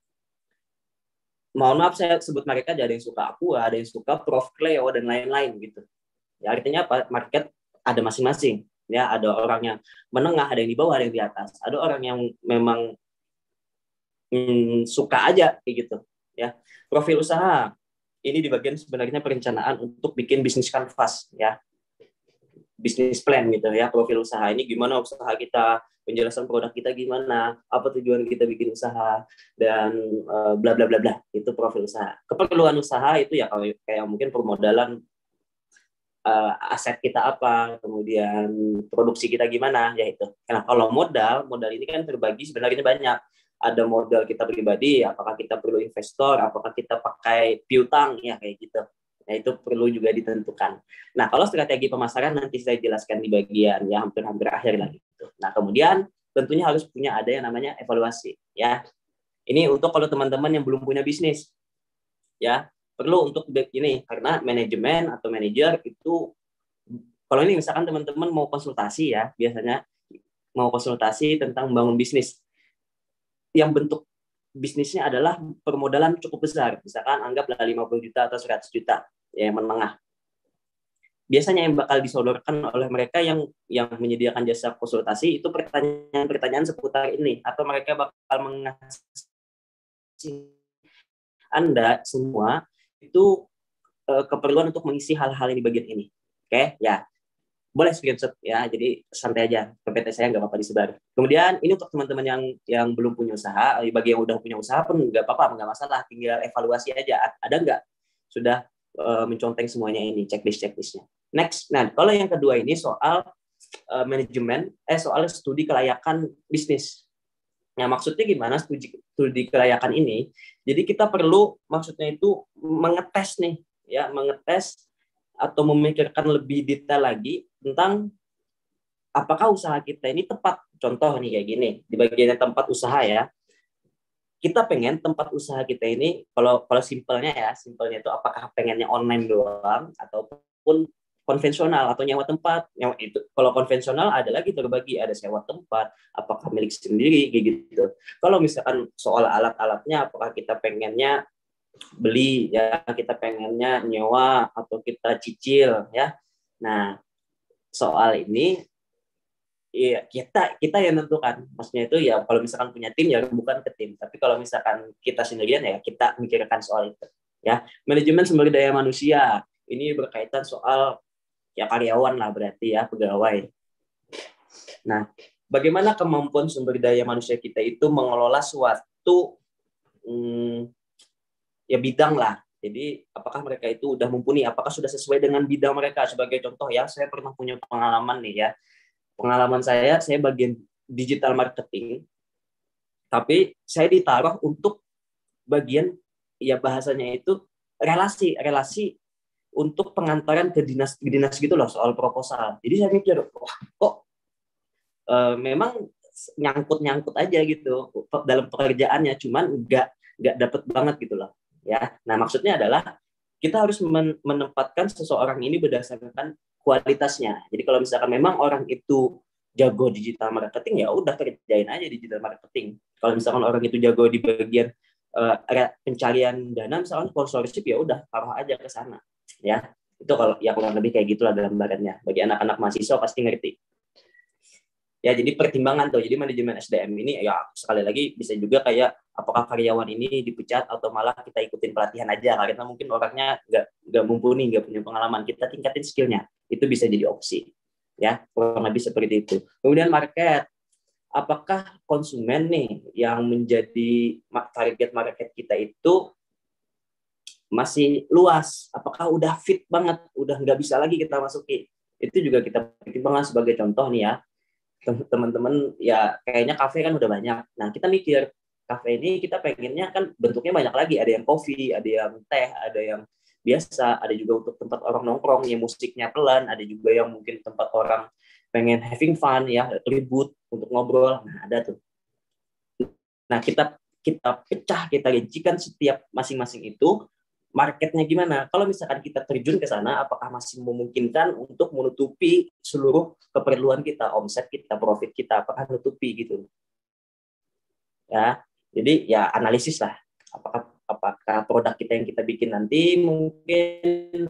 mohon maaf saya sebut mereka, ada yang suka Aqua, ada yang suka Prof Cleo dan lain-lain gitu. Ya artinya apa? Market ada masing-masing. Ya ada orang yang menengah, ada yang di bawah, ada yang di atas. Ada orang yang memang hmm, suka aja kayak gitu. Ya profil usaha ini di bagian sebenarnya perencanaan untuk bikin bisnis canvas ya, bisnis plan gitu ya. Profil usaha ini gimana usaha kita, penjelasan produk kita gimana, apa tujuan kita bikin usaha, dan uh, bla bla bla bla. Itu profil usaha. Keperluan usaha itu ya kalau kayak mungkin permodalan, uh, aset kita apa, kemudian produksi kita gimana, ya itu. Nah, kalau modal, modal ini kan terbagi sebenarnya banyak. Ada modal kita pribadi, apakah kita perlu investor, apakah kita pakai piutang, ya kayak gitu. Nah, itu perlu juga ditentukan. Nah, kalau strategi pemasaran nanti saya jelaskan di bagian yang hampir-hampir akhir lagi. Nah, kemudian tentunya harus punya ada yang namanya evaluasi. Ya, ini untuk kalau teman-teman yang belum punya bisnis, ya perlu untuk ini karena manajemen atau manajer itu kalau ini misalkan teman-teman mau konsultasi ya, biasanya mau konsultasi tentang membangun bisnis yang bentuk bisnisnya adalah permodalan cukup besar, misalkan anggaplah lima puluh juta atau seratus juta, ya, yang menengah. Biasanya yang bakal disodorkan oleh mereka yang yang menyediakan jasa konsultasi itu pertanyaan-pertanyaan seputar ini, atau mereka bakal mengasih Anda semua itu uh, keperluan untuk mengisi hal-hal yang di bagian ini. Oke, okay? Ya. Boleh screenshot ya, jadi santai aja. P P T saya nggak apa-apa disebar. Kemudian ini untuk teman-teman yang yang belum punya usaha, bagi yang udah punya usaha pun nggak apa-apa, nggak masalah, tinggal evaluasi aja. Ada nggak sudah uh, menconteng semuanya ini, checklist-checklistnya. Next, nah kalau yang kedua ini soal uh, manajemen, eh soal studi kelayakan bisnis. Nah maksudnya gimana studi, studi kelayakan ini? Jadi kita perlu maksudnya itu mengetes nih, ya mengetes atau memikirkan lebih detail lagi tentang apakah usaha kita ini tepat. Contoh nih kayak gini, di bagian tempat usaha ya, kita pengen tempat usaha kita ini, kalau kalau simpelnya ya, simpelnya itu apakah pengennya online doang ataupun konvensional atau nyewa tempat. Nyewa itu kalau konvensional ada lagi terbagi, ada sewa tempat, apakah milik sendiri kayak gitu. Kalau misalkan soal alat-alatnya, apakah kita pengennya beli ya, kita pengennya nyewa atau kita cicil ya. Nah, soal ini ya kita kita yang tentukan. Maksudnya itu ya kalau misalkan punya tim ya bukan ke tim, tapi kalau misalkan kita sendirian ya kita mikirkan soal itu ya. Manajemen sumber daya manusia ini berkaitan soal ya karyawan lah berarti ya, pegawai. Nah, bagaimana kemampuan sumber daya manusia kita itu mengelola suatu hmm, ya bidang lah. Jadi apakah mereka itu udah mumpuni, apakah sudah sesuai dengan bidang mereka. Sebagai contoh ya, saya pernah punya pengalaman nih ya. Pengalaman saya, saya bagian digital marketing, tapi saya ditaruh untuk bagian ya bahasanya itu relasi, relasi untuk pengantaran ke dinas ke dinas gitu loh, soal proposal. Jadi saya mikir, wah kok uh, memang nyangkut-nyangkut aja gitu dalam pekerjaannya, cuman nggak nggak dapet banget gitu loh. Ya, nah maksudnya adalah kita harus menempatkan seseorang ini berdasarkan kualitasnya. Jadi kalau misalkan memang orang itu jago digital marketing, ya udah kerjain aja digital marketing. Kalau misalkan orang itu jago di bagian uh, pencarian dana, misalkan sponsorship, ya udah taruh aja ke sana. Ya, itu kalau ya kurang lebih kayak gitulah gambarannya. Bagi anak-anak mahasiswa pasti ngerti. Ya, jadi pertimbangan tuh. Jadi manajemen S D M ini ya sekali lagi bisa juga kayak apakah karyawan ini dipecat atau malah kita ikutin pelatihan aja karena mungkin orangnya nggak nggak mumpuni, nggak punya pengalaman, kita tingkatin skillnya, itu bisa jadi opsi ya, kurang lebih seperti itu. Kemudian market, apakah konsumen nih yang menjadi target market kita itu masih luas, apakah udah fit banget, udah nggak bisa lagi kita masuki, itu juga kita pertimbangkan. Sebagai contoh nih ya, teman-teman ya kayaknya kafe kan udah banyak. Nah kita mikir kafe ini kita pengennya kan bentuknya banyak lagi, ada yang kopi, ada yang teh, ada yang biasa, ada juga untuk tempat orang nongkrong yang musiknya pelan, ada juga yang mungkin tempat orang pengen having fun ya, ribut untuk ngobrol. Nah ada tuh. Nah kita kita pecah, kita rincikan setiap masing-masing itu marketnya gimana. Kalau misalkan kita terjun ke sana, apakah masih memungkinkan untuk menutupi seluruh keperluan kita, omset kita, profit kita, apakah menutupi gitu. Ya, jadi ya analisis lah. Apakah apakah produk kita yang kita bikin nanti mungkin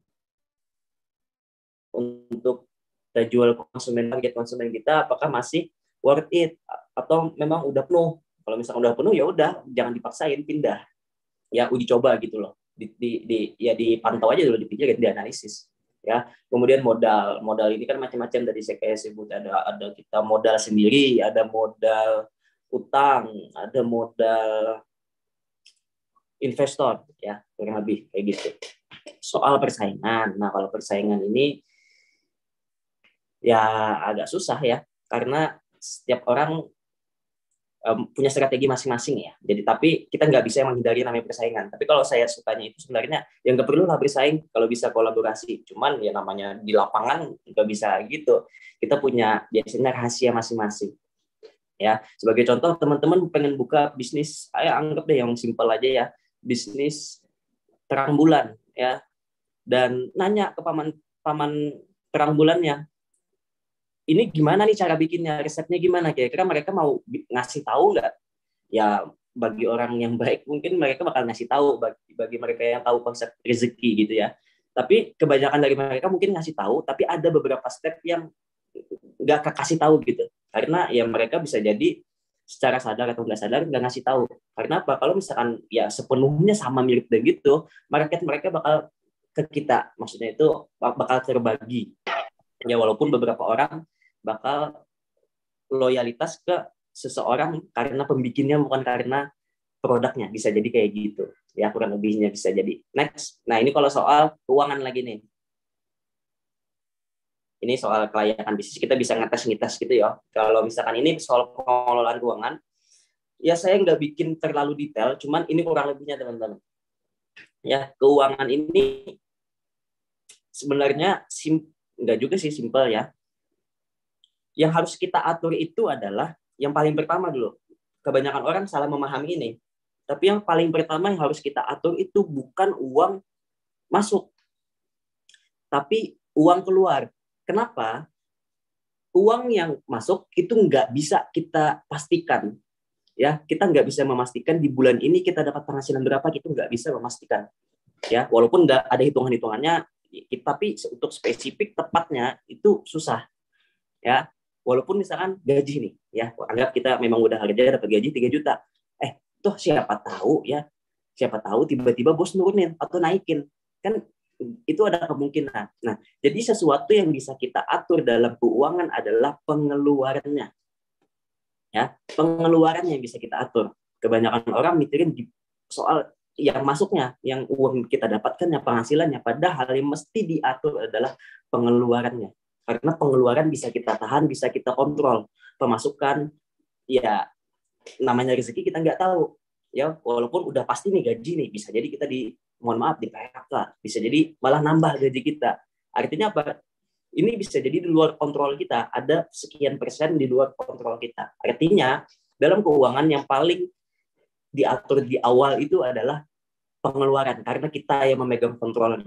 untuk kita jual konsumen, target konsumen kita, apakah masih worth it atau memang udah penuh. Kalau misalkan udah penuh ya udah, jangan dipaksain, pindah. Ya uji coba gitu loh. Di, di, di ya dipantau aja dulu, dipikir, dianalisis ya. Kemudian modal modal ini kan macam-macam, dari saya kayak sebut, ada ada kita modal sendiri, ada modal utang, ada modal investor ya, kurang lebih kayak gitu. Soal persaingan, nah kalau persaingan ini ya agak susah ya, karena setiap orang um, punya strategi masing-masing ya. Jadi tapi kita nggak bisa menghindari namanya persaingan. Tapi kalau saya sukanya itu sebenarnya yang nggak perlu lah bersaing, kalau bisa kolaborasi. Cuman ya namanya di lapangan nggak bisa gitu. Kita punya biasanya rahasia masing-masing. Ya, sebagai contoh teman-teman pengen buka bisnis, saya anggap deh yang simpel aja ya, bisnis terang bulan ya. Dan nanya ke paman paman terang bulannya, ini gimana nih cara bikinnya, resepnya gimana, kira-kira mereka mau ngasih tahu nggak? Ya bagi orang yang baik mungkin mereka bakal ngasih tahu, bagi, bagi mereka yang tahu konsep rezeki gitu ya. Tapi kebanyakan dari mereka mungkin ngasih tahu, tapi ada beberapa step yang nggak kasih tahu gitu. Karena ya mereka bisa jadi secara sadar atau nggak sadar nggak ngasih tahu. Karena apa? Kalau misalkan ya sepenuhnya sama mirip dan gitu, market mereka bakal ke kita, maksudnya itu bakal terbagi. Ya walaupun beberapa orang bakal loyalitas ke seseorang karena pembikinnya bukan karena produknya, bisa jadi kayak gitu ya, kurang lebihnya bisa jadi. Next, nah ini kalau soal keuangan lagi nih, ini soal kelayakan bisnis kita bisa ngetes-ngetes gitu ya. Kalau misalkan ini soal pengelolaan keuangan, ya saya nggak bikin terlalu detail, cuman ini kurang lebihnya teman-teman. Ya keuangan ini sebenarnya sim nggak juga sih simpel ya. Yang harus kita atur itu adalah yang paling pertama dulu. Kebanyakan orang salah memahami ini. Tapi yang paling pertama yang harus kita atur itu bukan uang masuk, tapi uang keluar. Kenapa? Uang yang masuk itu nggak bisa kita pastikan. Ya, kita nggak bisa memastikan di bulan ini kita dapat penghasilan berapa, kita nggak bisa memastikan. Ya, walaupun nggak ada hitungan-hitungannya, tapi untuk spesifik tepatnya itu susah. Ya, walaupun misalkan gaji nih, ya anggap kita memang udah kerja dapat gaji tiga juta. Eh, toh siapa tahu ya, siapa tahu tiba-tiba bos nurunin atau naikin. Kan itu ada kemungkinan. Nah, jadi sesuatu yang bisa kita atur dalam keuangan adalah pengeluarannya. Ya, pengeluarannya yang bisa kita atur. Kebanyakan orang mikirin di soal yang masuknya, yang uang kita dapatkan, yang penghasilannya, padahal yang mesti diatur adalah pengeluarannya. Karena pengeluaran bisa kita tahan, bisa kita kontrol. Pemasukan, ya namanya rezeki kita nggak tahu. Ya, walaupun udah pasti nih gaji nih, bisa jadi kita di, mohon maaf, di P H K. Bisa jadi malah nambah gaji kita. Artinya apa? Ini bisa jadi di luar kontrol kita. Ada sekian persen di luar kontrol kita. Artinya, dalam keuangan yang paling diatur di awal itu adalah pengeluaran. Karena kita yang memegang kontrolnya.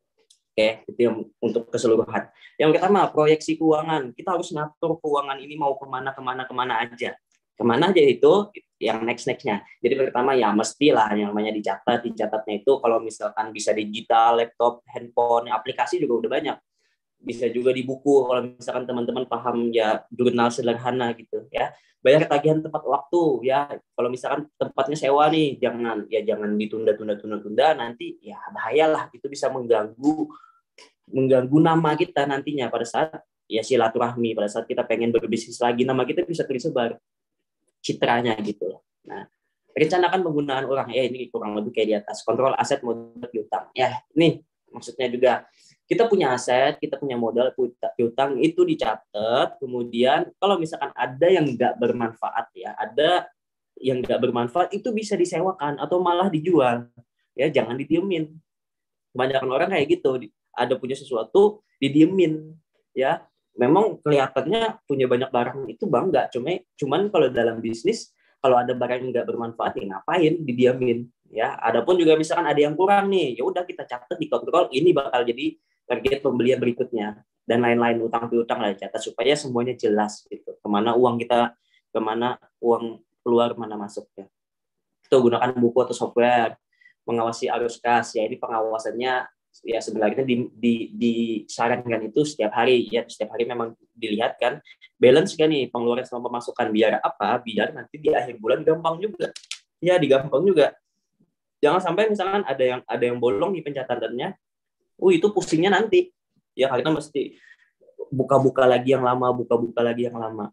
Oke, itu yang untuk keseluruhan. Yang pertama, proyeksi keuangan. Kita harus ngatur keuangan ini mau kemana, kemana, kemana aja. Kemana aja itu yang next-nextnya. Jadi pertama ya mestilah yang namanya dicatat. Dicatatnya itu kalau misalkan bisa digital, laptop, handphone, aplikasi juga udah banyak. Bisa juga di buku kalau misalkan teman-teman paham ya jurnal sederhana gitu ya. Bayar tagihan tepat waktu ya. Kalau misalkan tempatnya sewa nih, jangan ya jangan ditunda-tunda-tunda-tunda, nanti ya bahayalah, itu bisa mengganggu mengganggu nama kita nantinya pada saat ya silaturahmi, pada saat kita pengen berbisnis lagi, nama kita bisa tersebar citranya gitu loh. Nah, rencanakan penggunaan orang ya, ini kurang lebih kayak di atas, kontrol aset modal piutang. Ya, ini maksudnya juga kita punya aset, kita punya modal piutang itu dicatat. Kemudian kalau misalkan ada yang nggak bermanfaat ya, ada yang nggak bermanfaat itu bisa disewakan atau malah dijual. Ya, jangan didiemin. Kebanyakan orang kayak gitu, ada punya sesuatu didiemin. Ya, memang kelihatannya punya banyak barang itu bangga, cuma cuman kalau dalam bisnis kalau ada barang yang nggak bermanfaat ya ngapain didiamin ya. Adapun juga misalkan ada yang kurang nih, ya udah kita catat, dikontrol, ini bakal jadi target pembelian berikutnya dan lain-lain, utang piutang lah catat supaya semuanya jelas gitu, kemana uang kita, kemana uang keluar, mana masuk ya. Itu gunakan buku atau software mengawasi arus kas ya, ini pengawasannya ya sebenarnya di, di, disarankan itu setiap hari ya, setiap hari memang dilihat kan balance kan nih pengeluaran sama pemasukan, biar apa, biar nanti di akhir bulan gampang juga ya, digampang juga. Jangan sampai misalkan ada yang ada yang bolong di pencatatannya, uh itu pusingnya nanti ya, karena mesti buka-buka lagi yang lama, buka-buka lagi yang lama.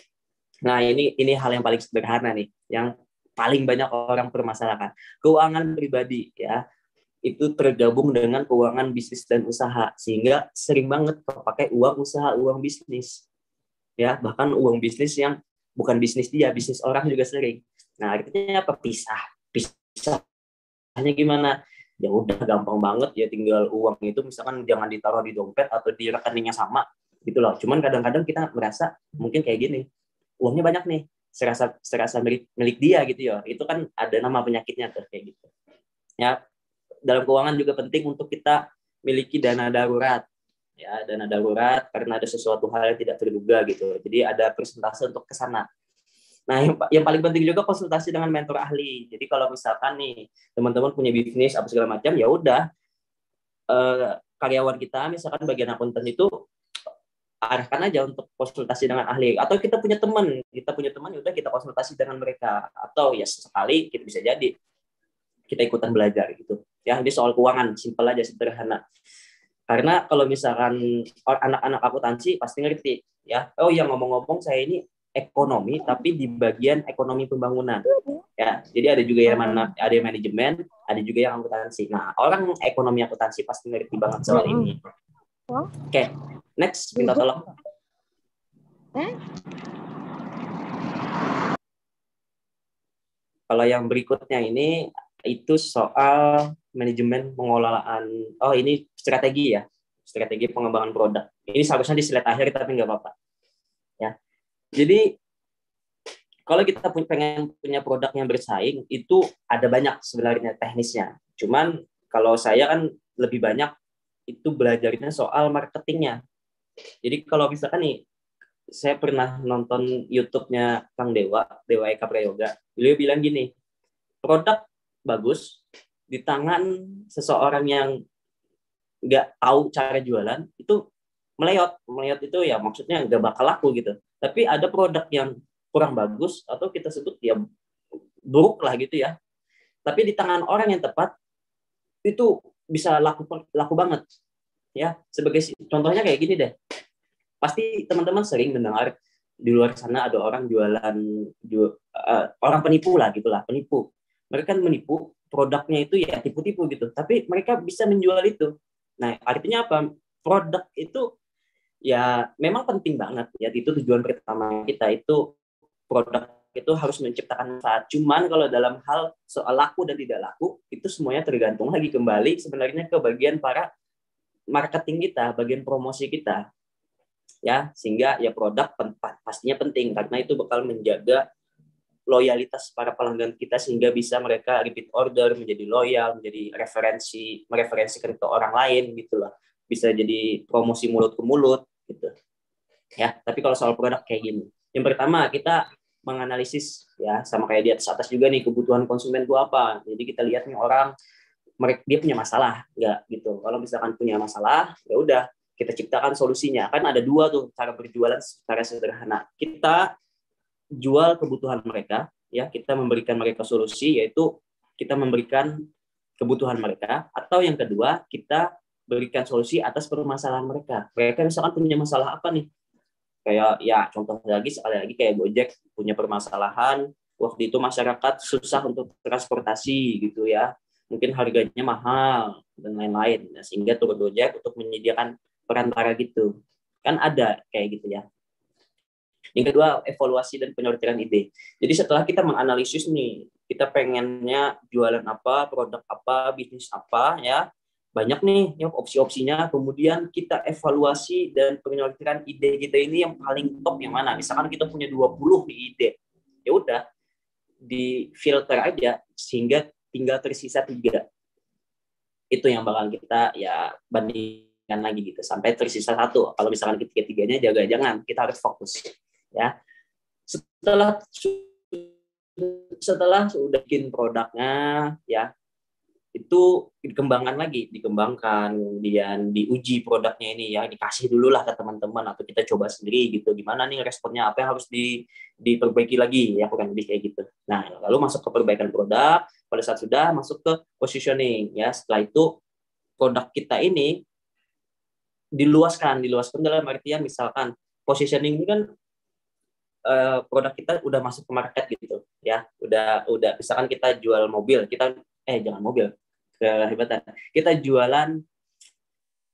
Nah ini ini hal yang paling sederhana nih, yang paling banyak orang permasalahkan. Keuangan pribadi ya, itu tergabung dengan keuangan bisnis dan usaha, sehingga sering banget terpakai uang usaha, uang bisnis ya, bahkan uang bisnis yang bukan bisnis dia, bisnis orang juga sering. Nah, artinya apa? Pisah. Pisahnya gimana? Ya udah gampang banget ya, tinggal uang itu misalkan jangan ditaruh di dompet atau di rekeningnya sama gitu loh. Cuman kadang-kadang kita merasa mungkin kayak gini, uangnya banyak nih, serasa serasa milik, milik dia gitu ya. Itu kan ada nama penyakitnya tuh kayak gitu. Ya, dalam keuangan juga penting untuk kita miliki dana darurat. Ya, dana darurat karena ada sesuatu hal yang tidak terduga gitu. Jadi ada persentase untuk ke sana. Nah, yang, yang paling penting juga konsultasi dengan mentor ahli. Jadi kalau misalkan nih teman-teman punya bisnis apa segala macam, ya udah eh, karyawan kita misalkan bagian akuntan itu arahkan aja untuk konsultasi dengan ahli. Atau kita punya teman, kita punya teman, ya udah kita konsultasi dengan mereka. Atau ya sekali kita bisa jadi kita ikutan belajar gitu. Ya, ini soal keuangan, simpel aja, sederhana. Karena kalau misalkan anak-anak akuntansi pasti ngerti, ya. Oh, yang ngomong-ngomong saya ini ekonomi, tapi di bagian ekonomi pembangunan, ya. Jadi ada juga yang mana ada yang manajemen, ada juga yang akuntansi. Nah, orang ekonomi akuntansi pasti ngerti banget soal ini. Oke, okay. Next, minta tolong. Kalau yang berikutnya ini itu soal manajemen pengelolaan. Oh, ini strategi ya, strategi pengembangan produk. Ini seharusnya di slide akhir tapi nggak apa-apa. Ya, jadi kalau kita pengen punya produk yang bersaing, itu ada banyak sebenarnya teknisnya. Cuman kalau saya kan lebih banyak itu belajarnya soal marketingnya. Jadi kalau misalkan nih, saya pernah nonton YouTube-nya Kang Dewa, Dewa Eka Prayoga. Beliau bilang gini, produk bagus di tangan seseorang yang nggak tahu cara jualan, itu meleot. Meleot itu ya maksudnya nggak bakal laku gitu. Tapi ada produk yang kurang bagus, atau kita sebut ya buruk lah gitu ya. Tapi di tangan orang yang tepat, itu bisa laku laku banget. Ya, sebagai contohnya kayak gini deh. Pasti teman-teman sering mendengar di luar sana ada orang jualan, jual, uh, orang penipu lah gitulah, penipu. Mereka menipu, produknya itu ya tipu-tipu gitu. Tapi mereka bisa menjual itu. Nah, artinya apa? Produk itu ya memang penting banget ya. Itu tujuan pertama kita, itu produk itu harus menciptakan manfaat. Cuman kalau dalam hal soal laku dan tidak laku, itu semuanya tergantung lagi kembali sebenarnya ke bagian para marketing kita, bagian promosi kita. Ya, sehingga ya produk pastinya penting karena itu bakal menjaga loyalitas para pelanggan kita sehingga bisa mereka repeat order, menjadi loyal, menjadi referensi, mereferensikan ke orang lain gitu lah. Bisa jadi promosi mulut ke mulut gitu. Ya, tapi kalau soal produk kayak gini. Yang pertama, kita menganalisis ya sama kayak di atas atas juga nih, kebutuhan konsumen itu apa. Jadi kita lihat nih orang mereka dia punya masalah enggak gitu. Kalau misalkan punya masalah, ya udah kita ciptakan solusinya. Kan ada dua tuh cara berjualan secara sederhana. Kita jual kebutuhan mereka, ya, kita memberikan mereka solusi, yaitu kita memberikan kebutuhan mereka, atau yang kedua, kita berikan solusi atas permasalahan mereka. Mereka misalkan punya masalah apa nih? Kayak ya contoh lagi sekali lagi kayak Gojek punya permasalahan waktu itu masyarakat susah untuk transportasi gitu ya. Mungkin harganya mahal dan lain-lain. Nah, sehingga turun Gojek untuk menyediakan perantara gitu. Kan ada kayak gitu ya. Yang kedua, evaluasi dan penyortiran ide. Jadi setelah kita menganalisis nih, kita pengennya jualan apa, produk apa, bisnis apa, ya banyak nih ya opsi-opsinya. Kemudian kita evaluasi dan penyortiran ide kita ini yang paling top yang mana. Misalkan kita punya dua puluh nih ide, ya udah di filter aja sehingga tinggal tersisa tiga. Itu yang bakal kita ya bandingkan lagi gitu sampai tersisa satu. Kalau misalkan ketiga-tiganya jaga jangan, kita harus fokus. Ya, setelah setelah sudah bikin produknya ya itu dikembangkan lagi dikembangkan kemudian diuji produknya ini ya dikasih dulu lah ke teman-teman atau kita coba sendiri gitu gimana nih responnya apa yang harus di, diperbaiki lagi ya kurang lebih kayak gitu. Nah lalu masuk ke perbaikan produk pada saat sudah masuk ke positioning ya setelah itu produk kita ini diluaskan diluaskan dalam artian misalkan positioning ini kan produk kita udah masuk ke market gitu ya udah udah misalkan kita jual mobil kita eh jangan mobil kehebatan kita jualan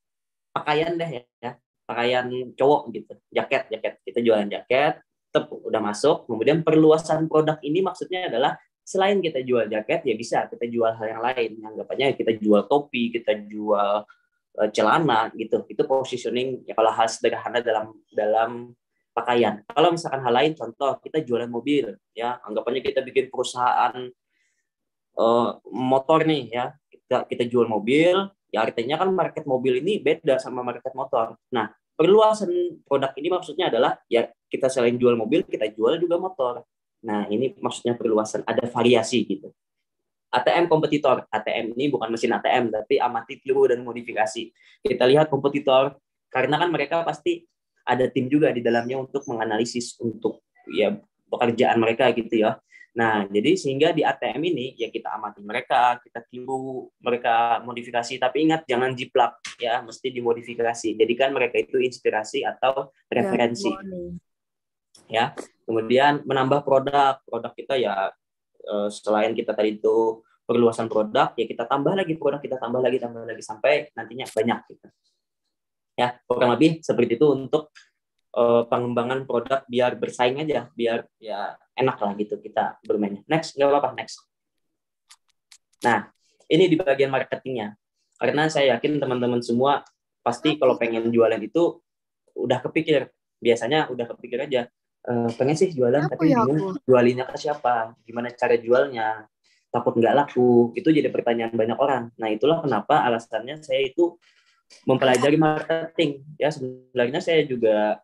pakaian deh ya pakaian cowok gitu jaket jaket kita jualan jaket tetap udah masuk. Kemudian perluasan produk ini maksudnya adalah selain kita jual jaket, ya bisa kita jual hal yang lain. Anggapannya kita jual topi, kita jual uh, celana gitu. Itu positioning ya kalau hal sederhana dalam dalam pakaian. Kalau misalkan hal lain, contoh kita jualan mobil, ya anggapannya kita bikin perusahaan uh, motor nih, ya kita kita jual mobil, ya artinya kan market mobil ini beda sama market motor. Nah, perluasan produk ini maksudnya adalah ya kita selain jual mobil, kita jual juga motor. Nah, ini maksudnya perluasan, ada variasi gitu. A T M kompetitor, A T M ini bukan mesin A T M, tapi amati, tiru, dan modifikasi. Kita lihat kompetitor, karena kan mereka pasti ada tim juga di dalamnya untuk menganalisis untuk ya pekerjaan mereka gitu ya. Nah, jadi sehingga di A T M ini ya kita amati mereka, kita tiru mereka modifikasi, tapi ingat jangan jiplak ya, mesti dimodifikasi. Jadikan mereka itu inspirasi atau referensi. Ya, kemudian menambah produk, produk kita ya selain kita tadi itu perluasan produk, ya kita tambah lagi produk, kita tambah lagi, tambah lagi sampai nantinya banyak gitu. Ya, kurang lebih seperti itu untuk uh, pengembangan produk biar bersaing aja, biar ya enak lah gitu kita bermainnya. Next, nggak apa-apa, next. Nah, ini di bagian marketingnya. Karena saya yakin teman-teman semua pasti kalau pengen jualan itu udah kepikir, biasanya udah kepikir aja, e, pengen sih jualan, Apa tapi ya bingung aku? jualinnya ke siapa, gimana cara jualnya, takut nggak laku. Itu jadi pertanyaan banyak orang. Nah, itulah kenapa alasannya saya itu mempelajari marketing. Ya, sebenarnya saya juga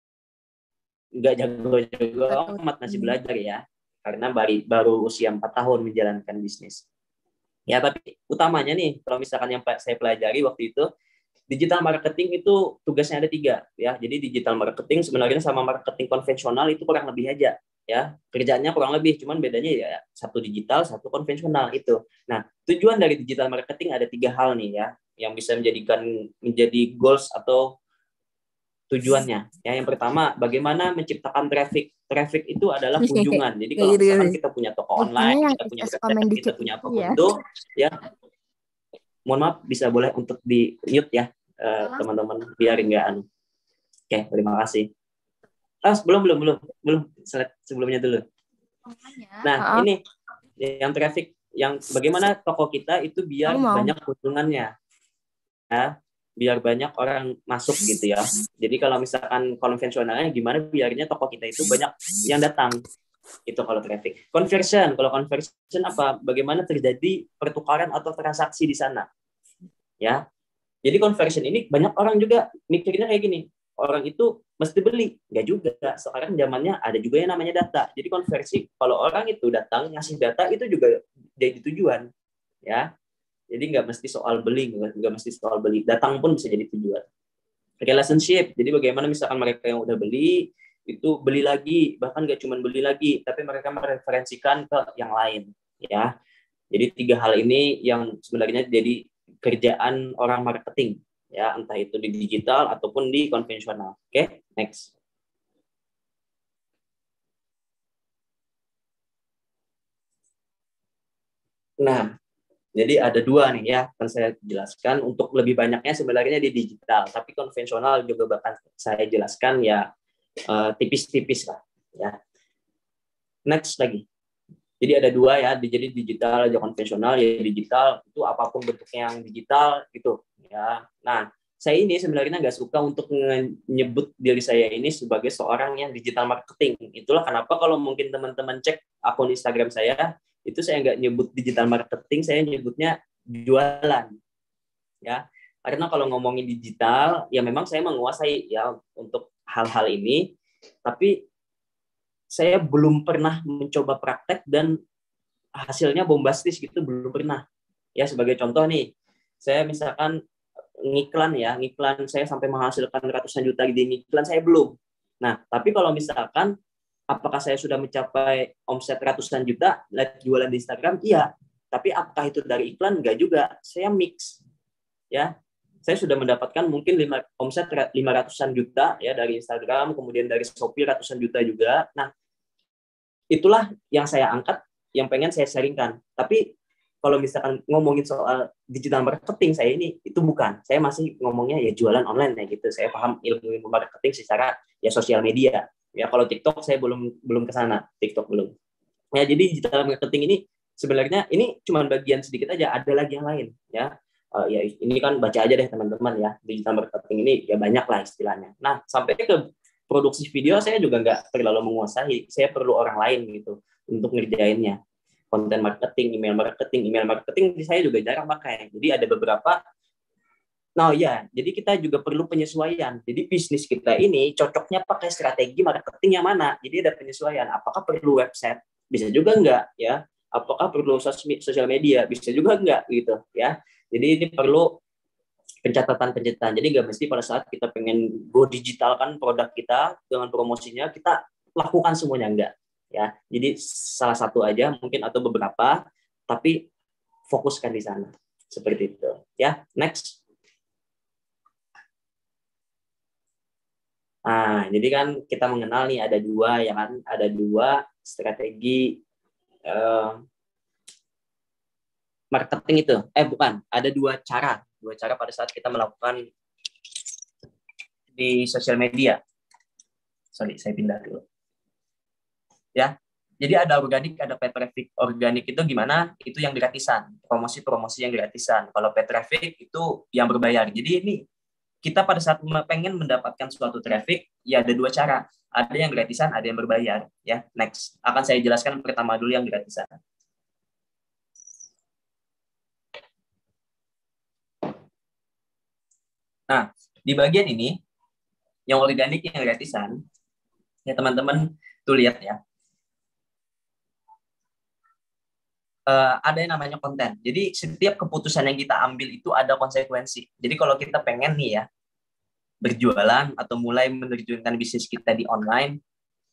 nggak jago-jago amat, masih belajar ya. Karena baru, baru usia empat tahun menjalankan bisnis. Ya, tapi utamanya nih, kalau misalkan yang saya pelajari waktu itu, digital marketing itu tugasnya ada tiga. Ya. Jadi digital marketing sebenarnya sama marketing konvensional itu kurang lebih aja. Ya, kerjaannya kurang lebih, cuman bedanya ya satu digital, satu konvensional itu. Nah, tujuan dari digital marketing ada tiga hal nih ya, yang bisa menjadikan menjadi goals atau tujuannya. Ya, yang pertama, bagaimana menciptakan traffic. Traffic itu adalah kunjungan. Jadi kalau misalkan kita punya toko online, kita punya website, kita punya apapun itu, ya, mohon maaf, bisa boleh untuk di mute ya, teman-teman, biar nggak anu. Oke, terima kasih. Ah, belum, belum, belum, belum. Sebelumnya dulu. Nah, ini yang traffic, yang bagaimana toko kita itu biar banyak kunjungannya. Ya, biar banyak orang masuk gitu ya. Jadi kalau misalkan konvensionalnya gimana biarnya toko kita itu banyak yang datang. Itu kalau traffic. Conversion, kalau conversion apa? Bagaimana terjadi pertukaran atau transaksi di sana. Ya. Jadi conversion ini banyak orang juga mikirnya kayak gini. Orang itu mesti beli, nggak juga. Sekarang zamannya ada juga yang namanya data. Jadi konversi, kalau orang itu datang ngasih data itu juga jadi tujuan, ya. Jadi nggak mesti soal beli, nggak mesti soal beli. Datang pun bisa jadi tujuan. Relationship, jadi bagaimana misalkan mereka yang udah beli itu beli lagi, bahkan nggak cuma beli lagi, tapi mereka mereferensikan ke yang lain, ya. Jadi tiga hal ini yang sebenarnya jadi kerjaan orang marketing. Ya, entah itu di digital ataupun di konvensional. Oke, okay? Next. Nah, jadi ada dua nih ya, akan saya jelaskan. Untuk lebih banyaknya sebenarnya di digital, tapi konvensional juga bahkan saya jelaskan ya uh, tipis-tipis lah. Ya. Next lagi. Jadi ada dua ya, jadi digital aja konvensional. Ya digital itu apapun bentuknya yang digital gitu. Ya, nah saya ini sebenarnya nggak suka untuk menyebut diri saya ini sebagai seorang yang digital marketing. Itulah kenapa kalau mungkin teman-teman cek akun Instagram saya, itu saya nggak nyebut digital marketing, saya nyebutnya jualan. Ya, karena kalau ngomongin digital, ya memang saya menguasai ya untuk hal-hal ini, tapi saya belum pernah mencoba praktek dan hasilnya bombastis gitu, belum pernah. Ya sebagai contoh nih, saya misalkan ngiklan ya, ngiklan saya sampai menghasilkan ratusan juta di iklan saya belum. Nah, tapi kalau misalkan apakah saya sudah mencapai omset ratusan juta live jualan di Instagram? Iya. Tapi apakah itu dari iklan? Enggak juga. Saya mix. Ya. Saya sudah mendapatkan mungkin lima, omset lima ratusan juta ya dari Instagram, kemudian dari Shopee ratusan juta juga. Nah, itulah yang saya angkat, yang pengen saya sharingkan. Tapi kalau misalkan ngomongin soal digital marketing, saya ini itu bukan. Saya masih ngomongnya ya jualan online ya gitu. Saya paham ilmu-ilmu marketing secara ya sosial media. Ya kalau TikTok saya belum belum ke sana, TikTok belum. Ya jadi digital marketing ini sebenarnya ini cuma bagian sedikit aja, ada lagi yang lain ya. Uh, ya ini kan baca aja deh teman-teman ya, digital marketing ini ya banyak lah istilahnya. Nah sampai ke produksi video saya juga nggak terlalu menguasai, saya perlu orang lain gitu untuk ngerjainnya. Konten marketing, email marketing, email marketing saya juga jarang pakai. Jadi ada beberapa. Nah ya, jadi kita juga perlu penyesuaian. Jadi bisnis kita ini cocoknya pakai strategi marketing yang mana? Jadi ada penyesuaian. Apakah perlu website? Bisa juga enggak ya. Apakah perlu sosial media? Bisa juga enggak gitu ya. Jadi ini perlu pencatatan-pencatatan. Jadi nggak mesti pada saat kita pengen go digital kan produk kita dengan promosinya kita lakukan semuanya, enggak ya. Jadi salah satu aja mungkin atau beberapa, tapi fokuskan di sana seperti itu ya. Next. Nah, jadi kan kita mengenal nih ada dua ya kan, ada dua strategi eh, marketing itu. Eh bukan, ada dua cara, dua cara pada saat kita melakukan di sosial media. Sorry, saya pindah dulu. Ya, jadi ada organik, ada paid traffic. Organik itu gimana? Itu yang gratisan, promosi-promosi yang gratisan. Kalau paid traffic itu yang berbayar. Jadi ini kita pada saat pengen mendapatkan suatu traffic, ya ada dua cara. Ada yang gratisan, ada yang berbayar. Ya, next. Akan saya jelaskan pertama dulu yang gratisan. Nah, di bagian ini, yang organik, yang gratisan, ya teman-teman tuh lihat ya. Uh, ada yang namanya konten. Jadi setiap keputusan yang kita ambil itu ada konsekuensi. Jadi kalau kita pengen nih ya berjualan atau mulai menerjunkan bisnis kita di online,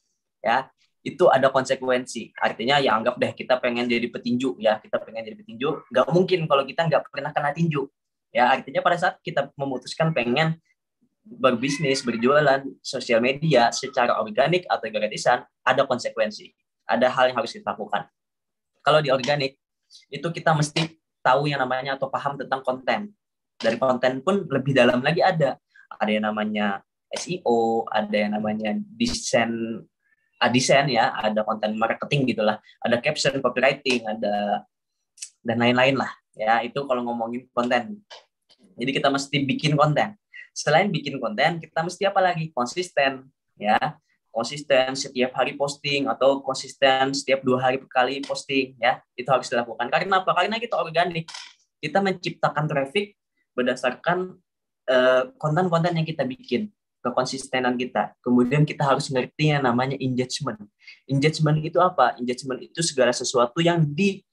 ya itu ada konsekuensi. Artinya ya anggap deh kita pengen jadi petinju ya, kita pengen jadi petinju, nggak mungkin kalau kita nggak pernah kena tinju. Ya artinya pada saat kita memutuskan pengen berbisnis, berjualan sosial media secara organik atau gratisan, ada konsekuensi, ada hal yang harus kita lakukan. Kalau di organik, itu kita mesti tahu yang namanya atau paham tentang konten. Dari konten pun lebih dalam lagi ada. Ada yang namanya S E O, ada yang namanya desain, ah, desain ya, ada konten marketing gitulah, ada caption, copywriting, ada dan lain-lain lah. Ya itu kalau ngomongin konten. Jadi kita mesti bikin konten. Selain bikin konten, kita mesti apa lagi? Konsisten, ya. Konsisten setiap hari posting atau konsisten setiap dua hari sekali posting ya, itu harus dilakukan. Karena apa? Karena kita organik, kita menciptakan traffic berdasarkan uh, konten-konten yang kita bikin, kekonsistenan kita. Kemudian kita harus ngerti yang namanya engagement. Engagement itu apa? Engagement itu segala sesuatu yang di,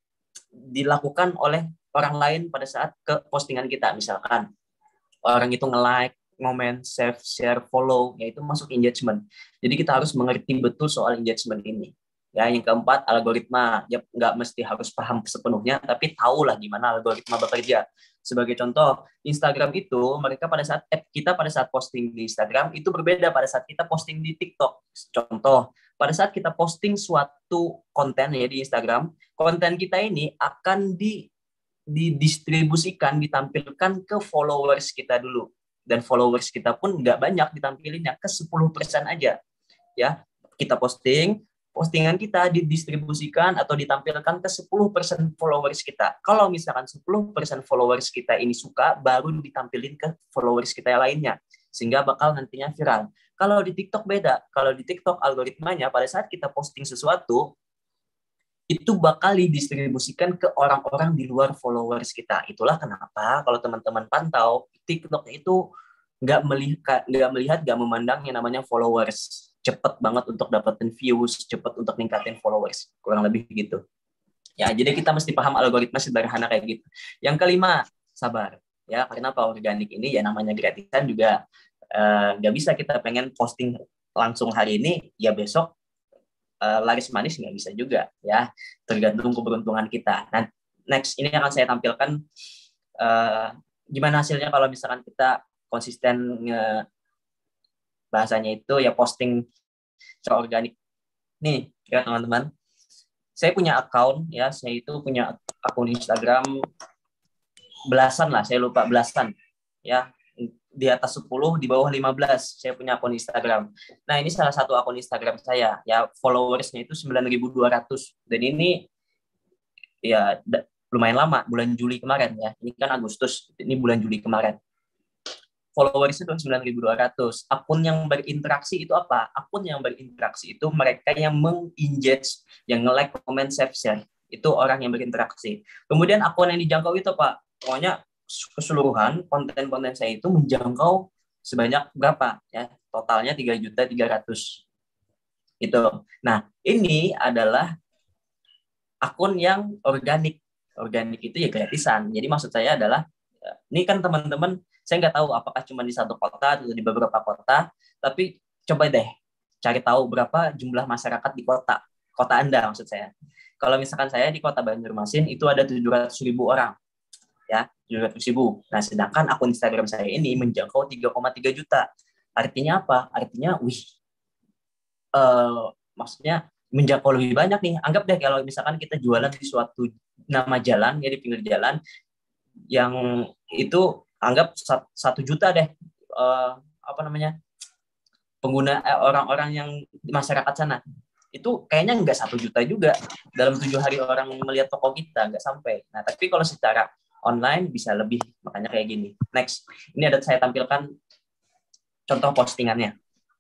dilakukan oleh orang lain pada saat ke postingan kita. Misalkan orang itu nge-like, komen, save, share, follow, yaitu masuk engagement. Jadi kita harus mengerti betul soal engagement ini. Ya, yang keempat, algoritma. Ya, nggak mesti harus paham sepenuhnya, tapi tahulah gimana algoritma bekerja. Sebagai contoh, Instagram itu, mereka pada saat kita pada saat posting di Instagram, itu berbeda pada saat kita posting di TikTok. Contoh, pada saat kita posting suatu konten ya di Instagram, konten kita ini akan di, didistribusikan, ditampilkan ke followers kita dulu. Dan followers kita pun nggak banyak ditampilinnya, ke sepuluh persen aja. Ya, kita posting, postingan kita didistribusikan atau ditampilkan ke sepuluh persen followers kita. Kalau misalkan sepuluh persen followers kita ini suka, baru ditampilin ke followers kita yang lainnya. Sehingga bakal nantinya viral. Kalau di TikTok beda. Kalau di TikTok algoritmanya pada saat kita posting sesuatu, itu bakal didistribusikan ke orang-orang di luar followers kita. Itulah kenapa kalau teman-teman pantau, TikTok itu nggak melihat, nggak melihat, nggak memandang yang namanya followers. Cepet banget untuk dapetin views, cepet untuk ningkatin followers. Kurang lebih gitu. Ya, jadi kita mesti paham algoritma sederhana kayak gitu. Yang kelima, sabar. Ya, karena apa organik ini ya namanya gratisan juga uh, nggak bisa kita pengen posting langsung hari ini, ya besok Uh, laris manis nggak bisa juga ya, tergantung keberuntungan kita. Nah, next ini akan saya tampilkan uh, gimana hasilnya kalau misalkan kita konsisten uh, bahasanya itu ya posting secara organik. Nih ya teman-teman, saya punya account ya, saya itu punya akun Instagram belasan lah, saya lupa belasan ya, di atas sepuluh, di bawah lima belas. Saya punya akun Instagram. Nah, ini salah satu akun Instagram saya. Ya, followersnya itu sembilan ribu dua ratus. Dan ini ya lumayan lama, bulan Juli kemarin ya. Ini kan Agustus, ini bulan Juli kemarin. Followers itu sembilan ribu dua ratus. Akun yang berinteraksi itu apa? Akun yang berinteraksi itu mereka yang meng-engage, yang nge-like, comment, save, share. Itu orang yang berinteraksi. Kemudian akun yang dijangkau itu Pak, pokoknya keseluruhan konten-konten saya itu menjangkau sebanyak berapa ya, totalnya tiga juta tiga ratus itu. Nah, ini adalah akun yang organik. Organik itu ya gratisan. Jadi maksud saya adalah ini kan teman-teman, saya nggak tahu apakah cuma di satu kota atau di beberapa kota, tapi coba deh cari tahu berapa jumlah masyarakat di kota kota Anda maksud saya. Kalau misalkan saya di kota Banjarmasin itu ada tujuh ratus ribu orang. Ya, tujuh ratus ribu. Nah, sedangkan akun Instagram saya ini menjangkau tiga koma tiga juta. Artinya apa? Artinya, wih, uh, maksudnya menjangkau lebih banyak nih. Anggap deh kalau misalkan kita jualan di suatu nama jalan, ya di pinggir jalan, yang itu anggap satu juta deh, uh, apa namanya, pengguna eh, orang-orang yang di masyarakat sana. Itu kayaknya nggak satu juta juga. Dalam tujuh hari orang melihat toko kita, nggak sampai. Nah, tapi kalau secara online bisa lebih, makanya kayak gini. Next, ini ada saya tampilkan contoh postingannya.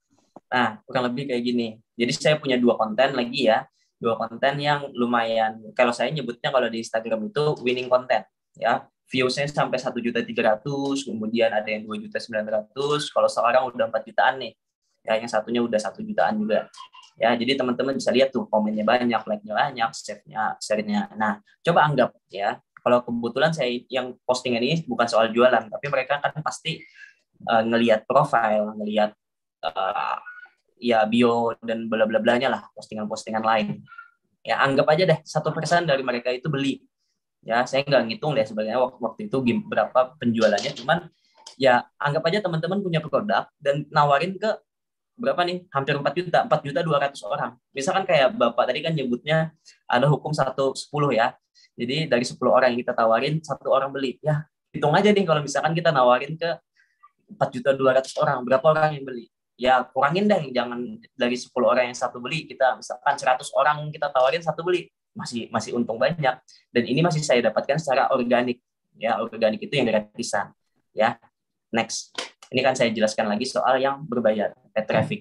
Nah, kurang lebih kayak gini. Jadi saya punya dua konten lagi ya, dua konten yang lumayan. Kalau saya nyebutnya kalau di Instagram itu winning content, ya. Views-nya sampai satu juta tiga ratus, kemudian ada yang dua juta sembilan ratus. Kalau sekarang udah empat jutaan nih, ya yang satunya udah satu jutaan juga. Ya, jadi teman-teman bisa lihat tuh komennya banyak, like-nya banyak, share-nya, share-nya. Nah, coba anggap ya. Kalau kebetulan saya yang postingan ini bukan soal jualan, tapi mereka kan pasti uh, ngelihat profile, ngelihat uh, ya bio dan bla bla blanya lah, postingan-postingan lain. Ya anggap aja deh satu persen dari mereka itu beli. Ya saya nggak ngitung deh sebenarnya waktu, waktu itu berapa penjualannya, cuman ya anggap aja teman-teman punya produk dan nawarin ke berapa nih? Hampir empat juta, empat juta dua ratus orang. Misalkan kayak Bapak tadi kan nyebutnya ada hukum satu sepuluh ya. Jadi dari sepuluh orang yang kita tawarin, satu orang beli. Ya, hitung aja nih kalau misalkan kita nawarin ke empat juta dua ratus orang, berapa orang yang beli? Ya, kurangin deh, jangan dari sepuluh orang yang satu beli, kita misalkan seratus orang kita tawarin satu beli. Masih masih untung banyak. Dan ini masih saya dapatkan secara organik. Ya, organik itu yang gratisan. Ya. Next. Ini kan saya jelaskan lagi soal yang berbayar, paid traffic.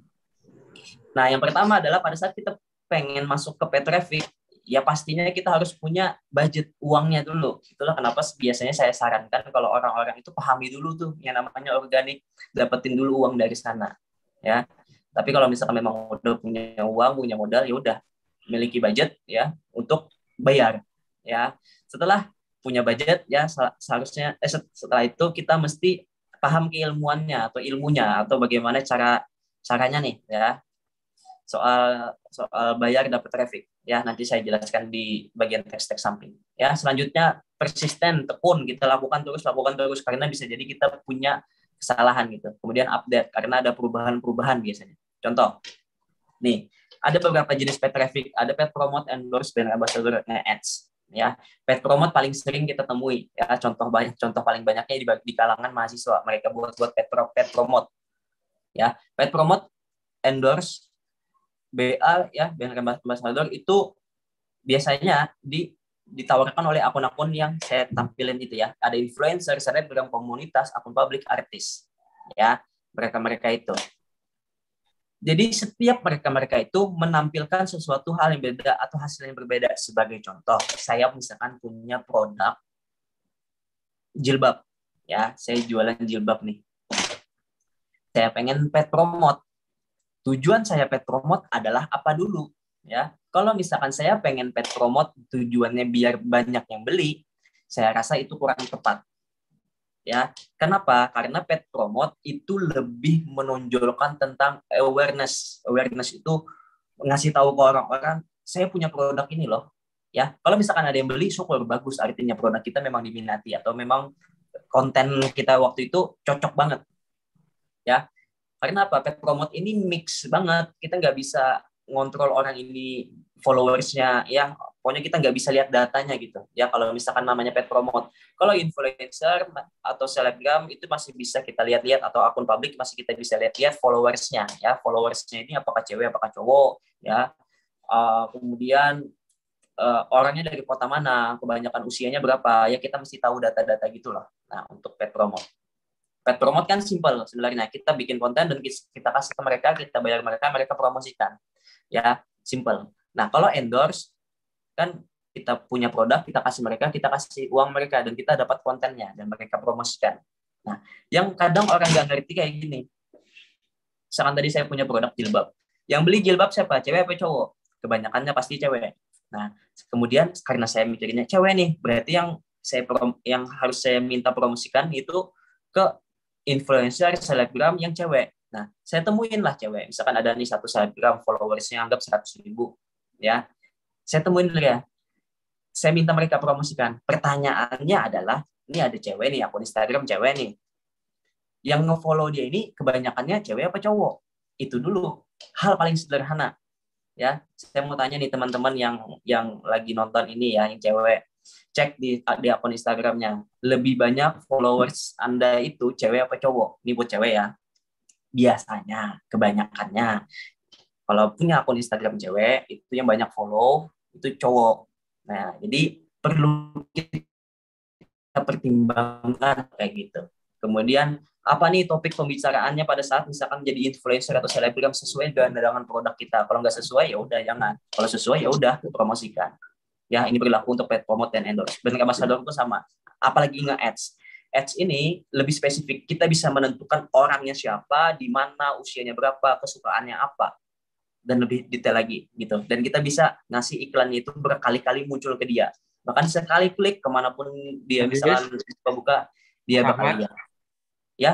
Nah, yang pertama adalah pada saat kita pengen masuk ke paid traffic, ya pastinya kita harus punya budget uangnya dulu. Itulah kenapa biasanya saya sarankan kalau orang-orang itu pahami dulu tuh yang namanya organik, dapetin dulu uang dari sana. Ya. Tapi kalau misalkan memang udah punya uang, punya modal, ya udah miliki budget ya untuk bayar. Ya. Setelah punya budget ya seharusnya eh, setelah itu kita mesti paham keilmuannya atau ilmunya atau bagaimana cara caranya nih ya. Soal soal bayar dapat traffic ya, nanti saya jelaskan di bagian teks-teks samping ya. Selanjutnya persisten, tekun, kita lakukan terus lakukan terus karena bisa jadi kita punya kesalahan gitu. Kemudian update karena ada perubahan-perubahan biasanya. Contoh nih, ada beberapa jenis paid traffic, ada paid promote, endorse, brand ambassador, ads ya. Paid promote paling sering kita temui ya, contoh banyak contoh paling banyaknya di, di kalangan mahasiswa, mereka buat buat paid, paid promote ya. Paid promote, endorse, B A ya, brand ambassador itu biasanya di, ditawarkan oleh akun-akun yang saya tampilin itu ya. Ada influencer, selebgram, komunitas, akun publik, artis ya, mereka-mereka itu. Jadi setiap mereka-mereka itu menampilkan sesuatu hal yang beda atau hasil yang berbeda. Sebagai contoh, saya misalkan punya produk jilbab ya, saya jualan jilbab nih. Saya pengen paid promote. Tujuan saya paid promote adalah apa dulu ya? Kalau misalkan saya pengen paid promote tujuannya biar banyak yang beli, saya rasa itu kurang tepat. Ya, kenapa? Karena paid promote itu lebih menonjolkan tentang awareness. Awareness itu ngasih tahu ke orang-orang, saya punya produk ini loh. Ya, kalau misalkan ada yang beli, syukur, bagus. Artinya produk kita memang diminati atau memang konten kita waktu itu cocok banget. Ya, karena apa? Paid promote ini mix banget. Kita nggak bisa ngontrol orang ini followersnya ya Pokoknya kita nggak bisa lihat datanya gitu. Ya kalau misalkan namanya pet promote. Kalau influencer atau selebgram itu masih bisa kita lihat-lihat, atau akun publik masih kita bisa lihat-lihat followersnya. Ya followersnya ini apakah cewek, apakah cowok. Ya uh, kemudian uh, orangnya dari kota mana, kebanyakan usianya berapa. Ya kita mesti tahu data-data gitu loh. Nah untuk pet promote. Pet promote kan simple sebenarnya. Kita bikin konten dan kita kasih ke mereka, kita bayar mereka, mereka promosikan. Ya, simple. Nah, kalau endorse kan kita punya produk, kita kasih mereka, kita kasih uang mereka dan kita dapat kontennya dan mereka promosikan. Nah, yang kadang orang nggak ngerti kayak gini. Misalkan tadi saya punya produk jilbab. Yang beli jilbab siapa? Cewek apa cowok? Kebanyakannya pasti cewek. Nah, kemudian karena saya mikirnya cewek nih, berarti yang saya prom- yang harus saya minta promosikan itu ke influencer, selebgram yang cewek. Nah, saya temuin lah cewek. Misalkan ada nih satu selebgram followersnya anggap seratus ribu. Ya, saya temuin dulu ya. Saya minta mereka promosikan. Pertanyaannya adalah, ini ada cewek nih, akun Instagram cewek nih. Yang nge-follow dia ini kebanyakannya cewek apa cowok? Itu dulu. Hal paling sederhana. Ya, saya mau tanya nih teman-teman yang yang lagi nonton ini ya, yang cewek. Cek di, di akun Instagramnya, lebih banyak followers Anda itu cewek apa cowok? Ini buat cewek ya. Biasanya, kebanyakannya, kalau punya akun Instagram cewek, itu yang banyak follow, itu cowok. Nah, jadi perlu kita pertimbangkan kayak gitu. Kemudian, apa nih topik pembicaraannya pada saat misalkan jadi influencer atau selebgram sesuai dengan produk kita. Kalau nggak sesuai, ya udah jangan. Kalau sesuai, ya udah promosikan. Ya, ini berlaku untuk paid promote dan endorse. Brand ambassador itu sama. Apalagi nge-ads. Ads ini lebih spesifik. Kita bisa menentukan orangnya siapa, di mana, usianya berapa, kesukaannya apa. Dan lebih detail lagi. gitu. Dan kita bisa ngasih iklannya itu berkali-kali muncul ke dia. Bahkan sekali klik, kemanapun dia misalnya buka-buka, dia bakal lihat. Ya?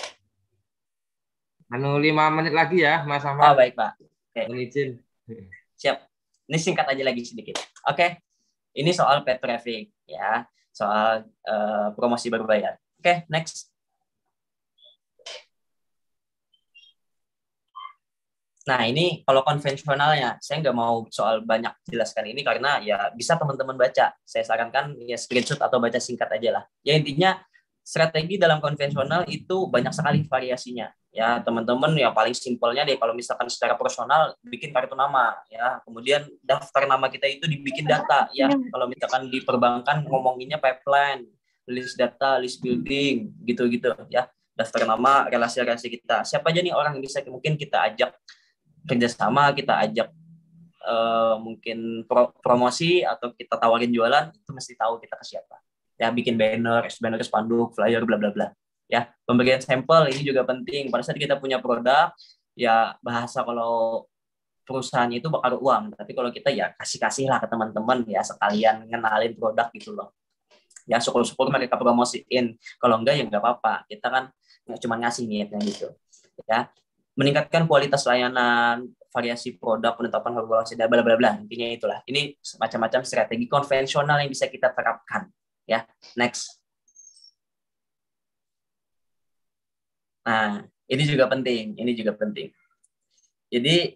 Anu lima menit lagi ya, Mas Ahmad. Oh, baik, Pak. Oke. Izin. Siap. Ini singkat aja lagi sedikit. Oke. Ini soal paid traffic ya, soal uh, promosi berbayar. Oke, okay, next. Nah, ini kalau konvensionalnya, saya nggak mau soal banyak jelaskan ini karena ya bisa teman-teman baca. Saya sarankan ya screenshot atau baca singkat aja lah. Ya intinya strategi dalam konvensional itu banyak sekali variasinya. Ya teman-teman ya paling simpelnya deh kalau misalkan secara personal bikin kartu nama ya, kemudian daftar nama kita itu dibikin data ya. Kalau misalkan di perbankan ngomonginnya pipeline, list data, list building gitu-gitu ya. Daftar nama, relasi-relasi kita. Siapa aja nih orang yang bisa mungkin kita ajak kerjasama, kita ajak uh, mungkin pro promosi atau kita tawarin jualan, itu mesti tahu kita ke siapa. Ya bikin banner, banner, spanduk, flyer, bla bla bla. Ya, pemberian sampel ini juga penting. Pada saat kita punya produk, ya bahasa kalau perusahaan itu bakal uang. Tapi kalau kita ya kasih-kasih lah ke teman-teman ya sekalian ngenalin produk gitu loh. Ya syukur-syukur mereka promosiin. Kalau enggak ya enggak apa-apa. Kita kan nggak cuma ngasih niatnya gitu. Ya, meningkatkan kualitas layanan, variasi produk, penetapan harga, bla bla bla. Intinya itulah. Ini macam-macam strategi konvensional yang bisa kita terapkan. Ya, next. Nah, ini juga penting, ini juga penting. Jadi,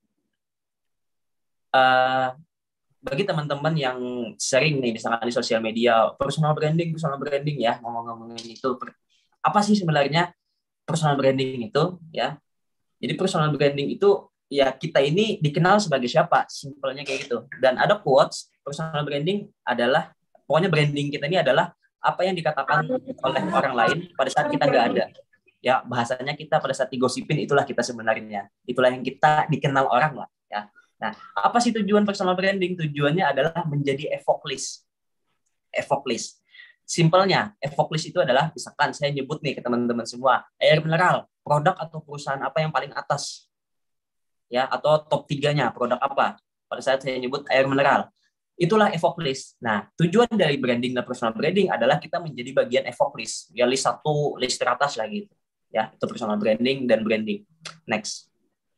uh, bagi teman-teman yang sering nih, misalkan di sosial media, personal branding, personal branding ya, ngomong-ngomongin itu, apa sih sebenarnya personal branding itu? Ya, jadi personal branding itu ya kita ini dikenal sebagai siapa, simpelnya kayak gitu. Dan ada quotes, personal branding adalah, pokoknya branding kita ini adalah apa yang dikatakan oleh orang lain pada saat kita nggak ada. Ya bahasanya kita pada saat digosipin itulah kita sebenarnya, itulah yang kita dikenal orang lah ya. Nah apa sih tujuan personal branding? Tujuannya adalah menjadi evoke list. Evoke list simpelnya evoke list itu adalah misalkan saya nyebut nih ke teman-teman semua air mineral, produk atau perusahaan apa yang paling atas ya, atau top tiganya produk apa pada saat saya nyebut air mineral, itulah evoke list. Nah tujuan dari branding dan personal branding adalah kita menjadi bagian evoke list ya, list satu, list teratas lah gitu. Ya, itu personal branding dan branding. Next.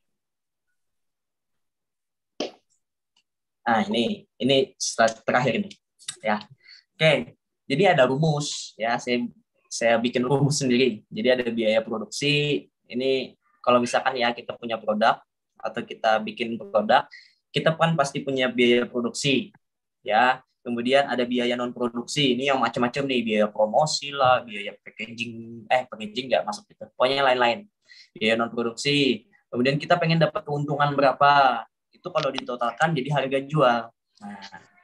Nah, ini ini slide terakhir ini. Ya. Oke. Jadi ada rumus ya, saya saya bikin rumus sendiri. Jadi ada biaya produksi. Ini kalau misalkan ya kita punya produk atau kita bikin produk, kita kan pasti punya biaya produksi. ya. Kemudian ada biaya non produksi, ini yang macam-macam nih, biaya promosi lah, biaya packaging, eh packaging nggak masuk itu, pokoknya lain-lain, biaya non produksi. Kemudian kita pengen dapat keuntungan berapa, itu kalau ditotalkan jadi harga jual. Nah,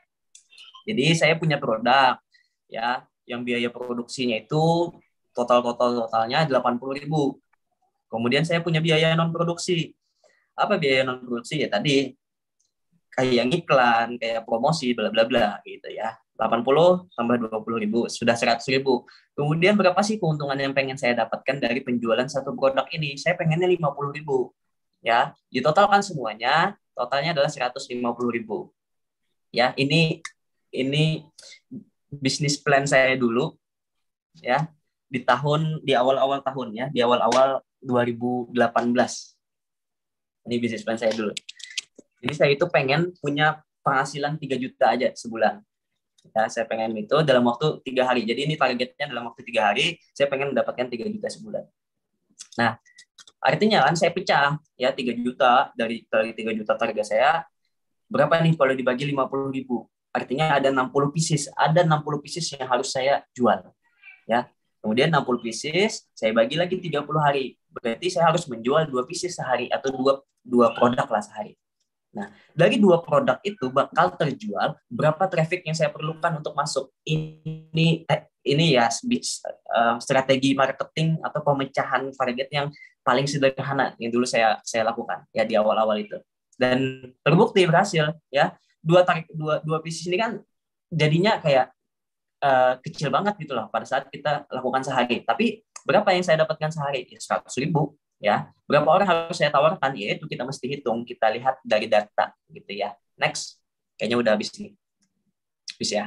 jadi saya punya produk, ya, yang biaya produksinya itu total total totalnya delapan puluh ribu. Kemudian saya punya biaya non produksi. Apa biaya non produksi ya tadi? Kayak iklan, kayak promosi, bla bla bla gitu ya. delapan puluh tambah dua puluh ribu, sudah seratus ribu. Kemudian berapa sih keuntungan yang pengen saya dapatkan dari penjualan satu produk ini? Saya pengennya lima puluh ribu. Ya, ditotalkan semuanya, totalnya adalah seratus lima puluh ribu. Ya, ini ini bisnis plan saya dulu ya, di tahun di awal-awal tahun ya, di awal-awal dua ribu delapan belas. Ini bisnis plan saya dulu. Jadi saya itu pengen punya penghasilan tiga juta aja sebulan. Ya, saya pengen itu dalam waktu tiga hari. Jadi ini targetnya dalam waktu tiga hari, saya pengen mendapatkan tiga juta sebulan. Nah, artinya kan saya pecah ya tiga juta dari dari tiga juta target saya. Berapa nih kalau dibagi lima puluh ribu? Artinya ada enam puluh pieces. Ada enam puluh pieces yang harus saya jual. Ya. Kemudian enam puluh pieces, saya bagi lagi tiga puluh hari. Berarti saya harus menjual dua pieces sehari atau dua dua produk lah sehari. Nah, dari dua produk itu bakal terjual berapa traffic yang saya perlukan untuk masuk. Ini eh, ini ya uh, strategi marketing atau pemecahan target yang paling sederhana yang dulu saya saya lakukan ya di awal-awal itu. Dan terbukti berhasil ya. Dua tarik dua dua bisnis ini kan jadinya kayak uh, kecil banget gitu loh pada saat kita lakukan sehari. Tapi berapa yang saya dapatkan sehari? Ya, seratus ribu. Ya, berapa orang harus saya tawarkan? Ya itu kita mesti hitung, kita lihat dari data gitu ya. Next, kayaknya udah habis nih, habis ya.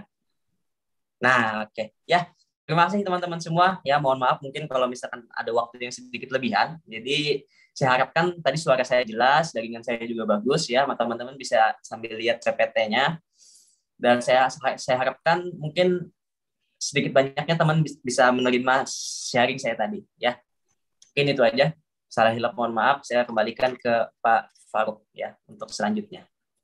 Nah, oke okay. Ya. Terima kasih teman-teman semua. Ya, mohon maaf mungkin kalau misalkan ada waktu yang sedikit lebihan. Jadi saya harapkan tadi suara saya jelas, jaringan saya juga bagus ya. Teman-teman bisa sambil lihat P P T-nya. Dan saya saya harapkan mungkin sedikit banyaknya teman bisa menerima sharing saya tadi ya. Mungkin itu aja. Salah hilap mohon maaf, saya kembalikan ke Pak Faruk ya untuk selanjutnya.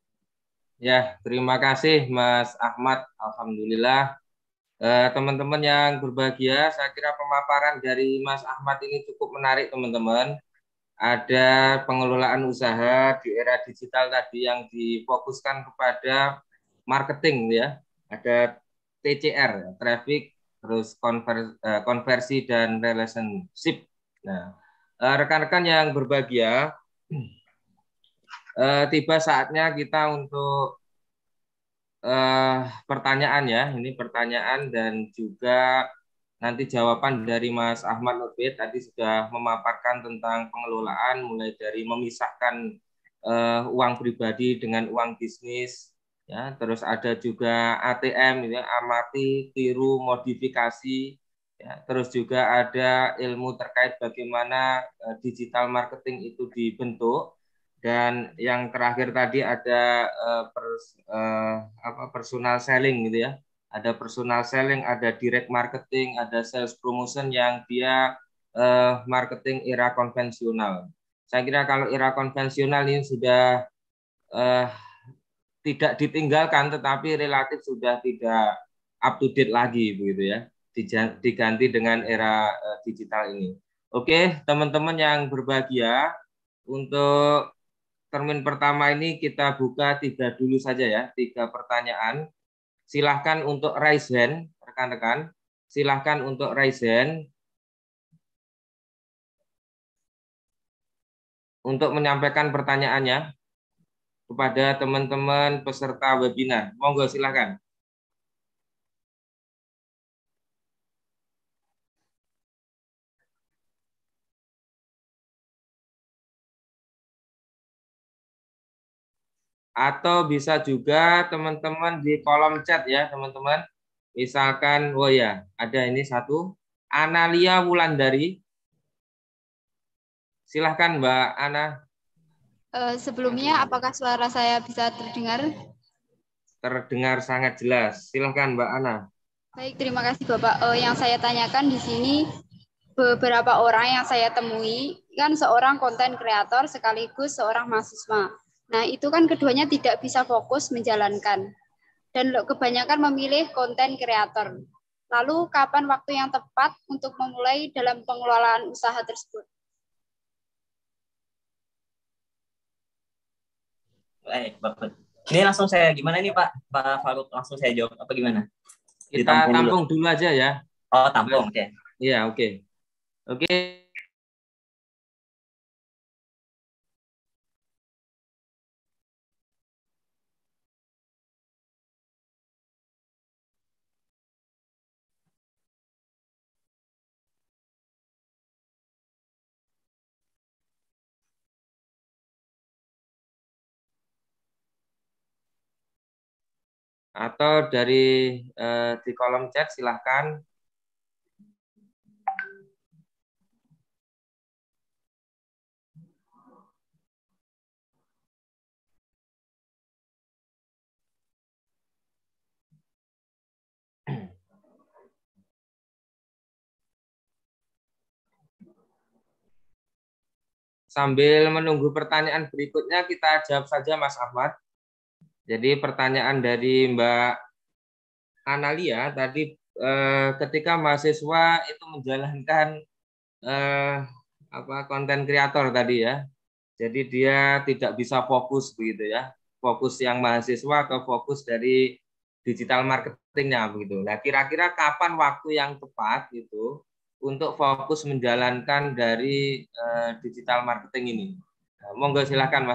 Ya, terima kasih Mas Ahmad. Alhamdulillah. Eh, teman-teman yang berbahagia, saya kira pemaparan dari Mas Ahmad ini cukup menarik teman-teman. Ada pengelolaan usaha di era digital tadi yang difokuskan kepada marketing ya. Ada T C R, traffic, terus konversi, konversi dan relationship. Nah, rekan-rekan yang berbahagia, eh, tiba saatnya kita untuk eh, pertanyaan ya. Ini pertanyaan dan juga nanti jawaban dari Mas Ahmad Nurfid tadi sudah memaparkan tentang pengelolaan, mulai dari memisahkan eh, uang pribadi dengan uang bisnis. Ya, terus ada juga A T M, ya, amati, tiru, modifikasi. Ya, terus juga ada ilmu terkait bagaimana uh, digital marketing itu dibentuk, dan yang terakhir tadi ada uh, pers, uh, apa, personal selling gitu ya. Ada personal selling, ada direct marketing, ada sales promotion yang dia uh, marketing era konvensional. Saya kira kalau era konvensional ini sudah uh, tidak ditinggalkan, tetapi relatif sudah tidak up to date lagi begitu ya. Diganti dengan era uh, digital ini. Oke, teman-teman yang berbahagia, untuk termin pertama ini kita buka tiga dulu saja ya, tiga pertanyaan. Silahkan untuk raise hand, rekan-rekan. Silahkan untuk raise hand untuk menyampaikan pertanyaannya kepada teman-teman peserta webinar. Monggo silahkan. Atau bisa juga teman-teman di kolom chat ya teman-teman. Misalkan, oh ya, ada ini satu, Analia Wulandari. Silahkan Mbak Ana. Uh, sebelumnya, apakah suara saya bisa terdengar? Terdengar sangat jelas. Silahkan Mbak Ana. Baik, terima kasih Bapak. Uh, yang saya tanyakan di sini, beberapa orang yang saya temui, kan seorang konten kreator sekaligus seorang mahasiswa. Nah, itu kan keduanya tidak bisa fokus menjalankan. dan kebanyakan memilih konten kreator. Lalu kapan waktu yang tepat untuk memulai dalam pengelolaan usaha tersebut? Baik, Bapak. Ini langsung saya gimana nih Pak? Pak Faruk langsung saya jawab apa gimana? Kita Ditampung dulu. tampung dulu aja ya. Oh, tampung, oke. Okay. Iya, oke. Okay. Oke. Okay. Atau dari eh, di kolom chat silahkan. Sambil menunggu pertanyaan berikutnya, kita jawab saja Mas Ahmad. Jadi pertanyaan dari Mbak Analia tadi, eh, ketika mahasiswa itu menjalankan eh, apa konten kreator tadi ya, jadi dia tidak bisa fokus begitu ya, fokus yang mahasiswa atau fokus dari digital marketingnya begitu. Nah, kira-kira kapan waktu yang tepat gitu untuk fokus menjalankan dari uh, digital marketing ini? Nah, monggo silakan Mas.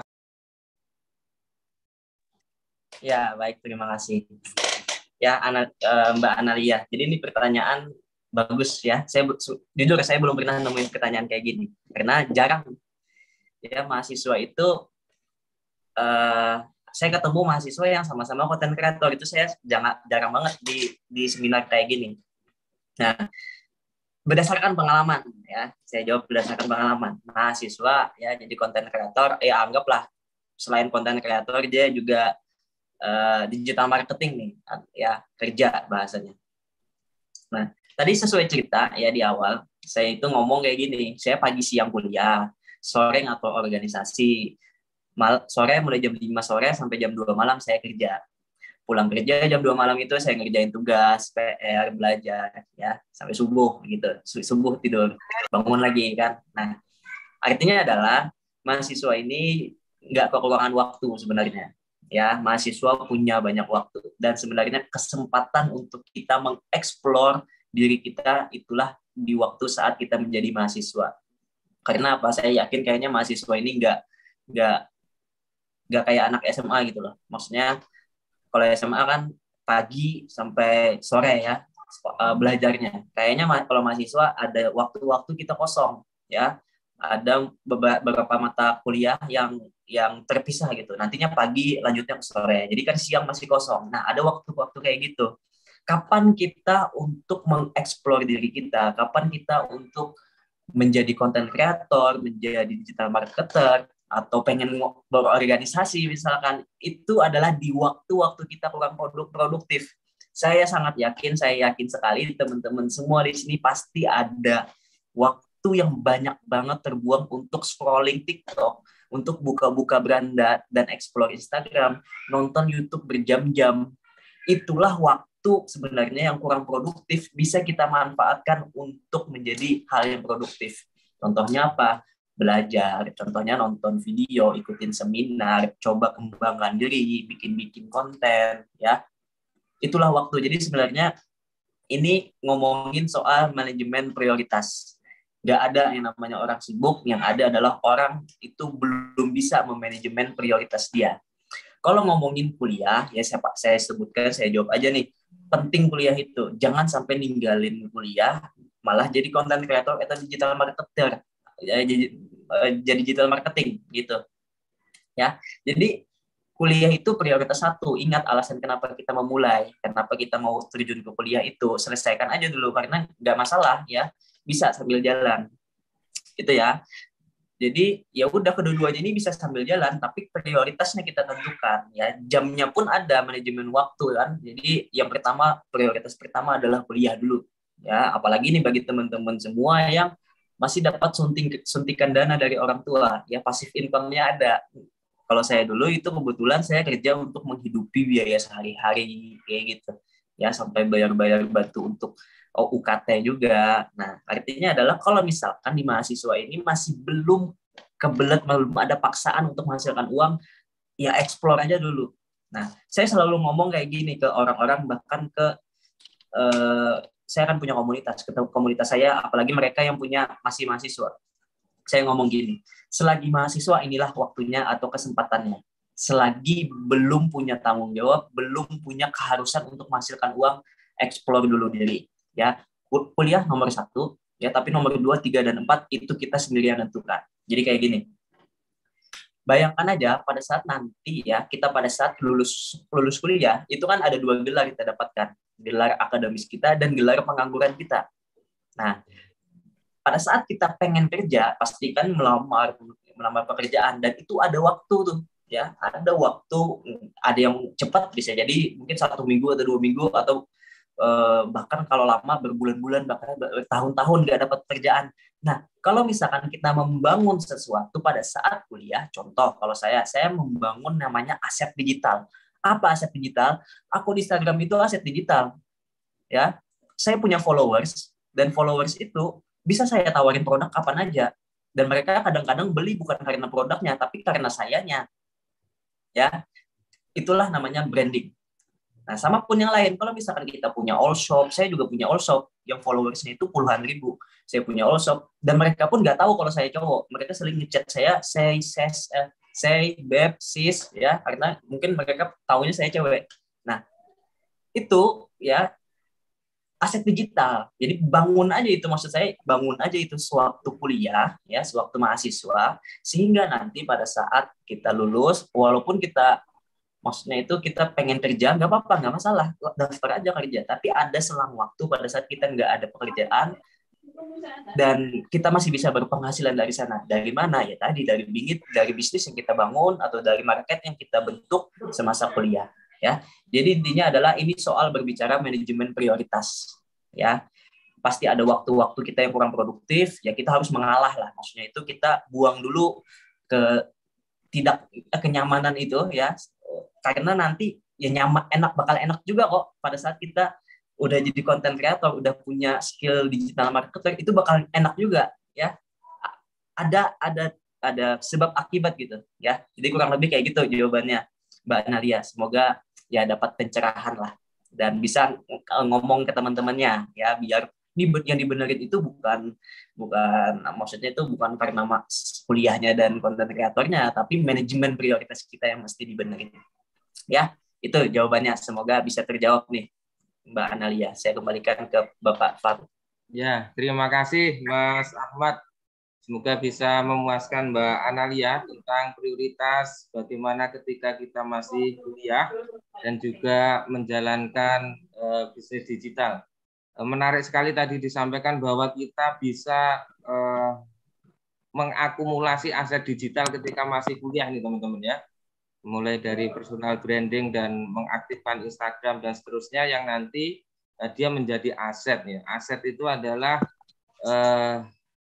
Ya, baik, terima kasih. Ya, Ana, uh, Mbak Analia. Jadi ini pertanyaan bagus ya. Saya jujur saya belum pernah nemuin pertanyaan kayak gini karena jarang ya mahasiswa itu uh, saya ketemu mahasiswa yang sama-sama konten kreator itu saya jarang jarang banget di di seminar kayak gini. Nah, berdasarkan pengalaman ya, saya jawab berdasarkan pengalaman. Mahasiswa ya jadi konten kreator, ya anggaplah selain konten kreator dia juga uh, digital marketing nih, ya kerja bahasanya. Nah, tadi sesuai cerita ya di awal, saya itu ngomong kayak gini, saya pagi siang kuliah, sore ngatur organisasi, mal, sore mulai jam lima sore sampai jam dua malam saya kerja. Pulang kerja jam dua malam itu saya ngerjain tugas, P R, belajar, ya sampai subuh gitu. Subuh tidur, bangun lagi kan. Nah, artinya adalah mahasiswa ini nggak kekurangan waktu sebenarnya. Ya, mahasiswa punya banyak waktu dan sebenarnya kesempatan untuk kita mengeksplor diri kita itulah di waktu saat kita menjadi mahasiswa. Karena apa? Saya yakin kayaknya mahasiswa ini nggak nggak nggak kayak anak S M A gitu loh. Maksudnya kalau S M A kan pagi sampai sore ya belajarnya. Kayaknya kalau mahasiswa ada waktu-waktu kita kosong ya. Ada beberapa mata kuliah yang yang terpisah gitu. Nantinya pagi lanjutnya ke sore. Jadi kan siang masih kosong. Nah, ada waktu-waktu kayak gitu. Kapan kita untuk mengeksplor diri kita? Kapan kita untuk menjadi content creator, menjadi digital marketer, atau pengen berorganisasi misalkan, itu adalah di waktu-waktu kita kurang produk produktif. Saya sangat yakin, saya yakin sekali teman-teman semua di sini pasti ada waktu yang banyak banget terbuang untuk scrolling TikTok, untuk buka-buka beranda dan explore Instagram, nonton YouTube berjam-jam. Itulah waktu sebenarnya yang kurang produktif bisa kita manfaatkan untuk menjadi hal yang produktif. Contohnya apa? Belajar, contohnya nonton video, ikutin seminar, coba kembangkan diri, bikin-bikin konten, ya. Itulah waktu. Jadi sebenarnya ini ngomongin soal manajemen prioritas. Nggak ada yang namanya orang sibuk, yang ada adalah orang itu belum bisa memanajemen prioritas dia. Kalau ngomongin kuliah, ya saya, saya sebutkan, saya jawab aja nih, penting kuliah itu. Jangan sampai ninggalin kuliah, malah jadi content creator atau digital marketer. Ya, jadi, jadi digital marketing gitu ya. Jadi kuliah itu prioritas satu. Ingat alasan kenapa kita memulai, kenapa kita mau terjun ke kuliah itu, selesaikan aja dulu karena nggak masalah ya, bisa sambil jalan gitu ya. Jadi ya udah kedua-duanya ini bisa sambil jalan, tapi prioritasnya kita tentukan ya. Jamnya pun ada manajemen waktu kan. Jadi yang pertama, prioritas pertama adalah kuliah dulu ya. Apalagi nih bagi teman-teman semua yang masih dapat sunting, suntikan dana dari orang tua, ya pasif income-nya ada. Kalau saya dulu itu kebetulan saya kerja untuk menghidupi biaya sehari-hari kayak gitu. Ya, sampai bayar-bayar batu untuk U K T juga. Nah, artinya adalah kalau misalkan di mahasiswa ini masih belum kebelet, belum ada paksaan untuk menghasilkan uang, ya explore aja dulu. Nah, saya selalu ngomong kayak gini ke orang-orang, bahkan ke eh, saya kan punya komunitas, ke komunitas saya, apalagi mereka yang punya masih mahasiswa. Saya ngomong gini, selagi mahasiswa inilah waktunya atau kesempatannya. Selagi belum punya tanggung jawab, belum punya keharusan untuk menghasilkan uang, explore dulu diri. Ya, kuliah nomor satu, ya, tapi nomor dua, tiga, dan empat itu kita sendiri yang tentukan. Jadi kayak gini, bayangkan aja pada saat nanti ya, kita pada saat lulus lulus kuliah, itu kan ada dua gelar kita dapatkan, gelar akademis kita dan gelar pengangguran kita. Nah, pada saat kita pengen kerja, pastikan melamar melamar pekerjaan, dan itu ada waktu tuh, ya, ada waktu, ada yang cepat bisa jadi mungkin satu minggu atau dua minggu atau eh, bahkan kalau lama berbulan-bulan bahkan bertahun-tahun nggak dapat pekerjaan. Nah, kalau misalkan kita membangun sesuatu pada saat kuliah, contoh kalau saya saya membangun namanya aset digital. Apa aset digital? Akun Instagram itu aset digital, ya. Saya punya followers, dan followers itu bisa saya tawarin produk kapan aja, dan mereka kadang-kadang beli bukan karena produknya tapi karena sayanya, ya. Itulah namanya branding. Nah, sama pun yang lain, kalau misalkan kita punya all shop, saya juga punya all shop yang followersnya itu puluhan ribu. Saya punya all shop, dan mereka pun nggak tahu kalau saya cowok. Mereka sering ngechat saya, say, ses, eh, say, beb, sis, ya, karena mungkin mereka tahunya saya cewek. Nah, itu ya aset digital. Jadi bangun aja itu, maksud saya bangun aja itu sewaktu kuliah, ya, sewaktu mahasiswa, sehingga nanti pada saat kita lulus, walaupun kita maksudnya itu kita pengen kerja, nggak apa-apa, nggak masalah, daftar aja kerja. Tapi ada selang waktu pada saat kita nggak ada pekerjaan dan kita masih bisa berpenghasilan dari sana. Dari mana? Ya tadi dari bingit, dari bisnis yang kita bangun atau dari market yang kita bentuk semasa kuliah. Ya, jadi intinya adalah ini soal berbicara manajemen prioritas. Ya, pasti ada waktu-waktu kita yang kurang produktif, ya kita harus mengalah lah. Maksudnya itu kita buang dulu ke tidak kenyamanan itu, ya. Karena nanti ya nyaman, enak, bakal enak juga kok pada saat kita udah jadi content creator, udah punya skill digital marketer, itu bakal enak juga, ya. Ada ada ada sebab akibat gitu, ya. Jadi kurang lebih kayak gitu jawabannya, Mbak Analia. Semoga ya dapat pencerahan lah dan bisa ngomong ke teman-temannya, ya, biar yang dibenerin itu bukan bukan maksudnya itu bukan karena kuliahnya dan konten kreatornya, tapi manajemen prioritas kita yang mesti dibenerin. Ya, itu jawabannya. Semoga bisa terjawab nih, Mbak Analia. Saya kembalikan ke Bapak Faruk. Ya, terima kasih Mas Ahmad. Semoga bisa memuaskan Mbak Analia tentang prioritas bagaimana ketika kita masih kuliah dan juga menjalankan uh, bisnis digital. Menarik sekali tadi disampaikan bahwa kita bisa uh, mengakumulasi aset digital ketika masih kuliah nih teman-teman, ya. Mulai dari personal branding dan mengaktifkan Instagram dan seterusnya yang nanti uh, dia menjadi aset, ya. Aset itu adalah uh,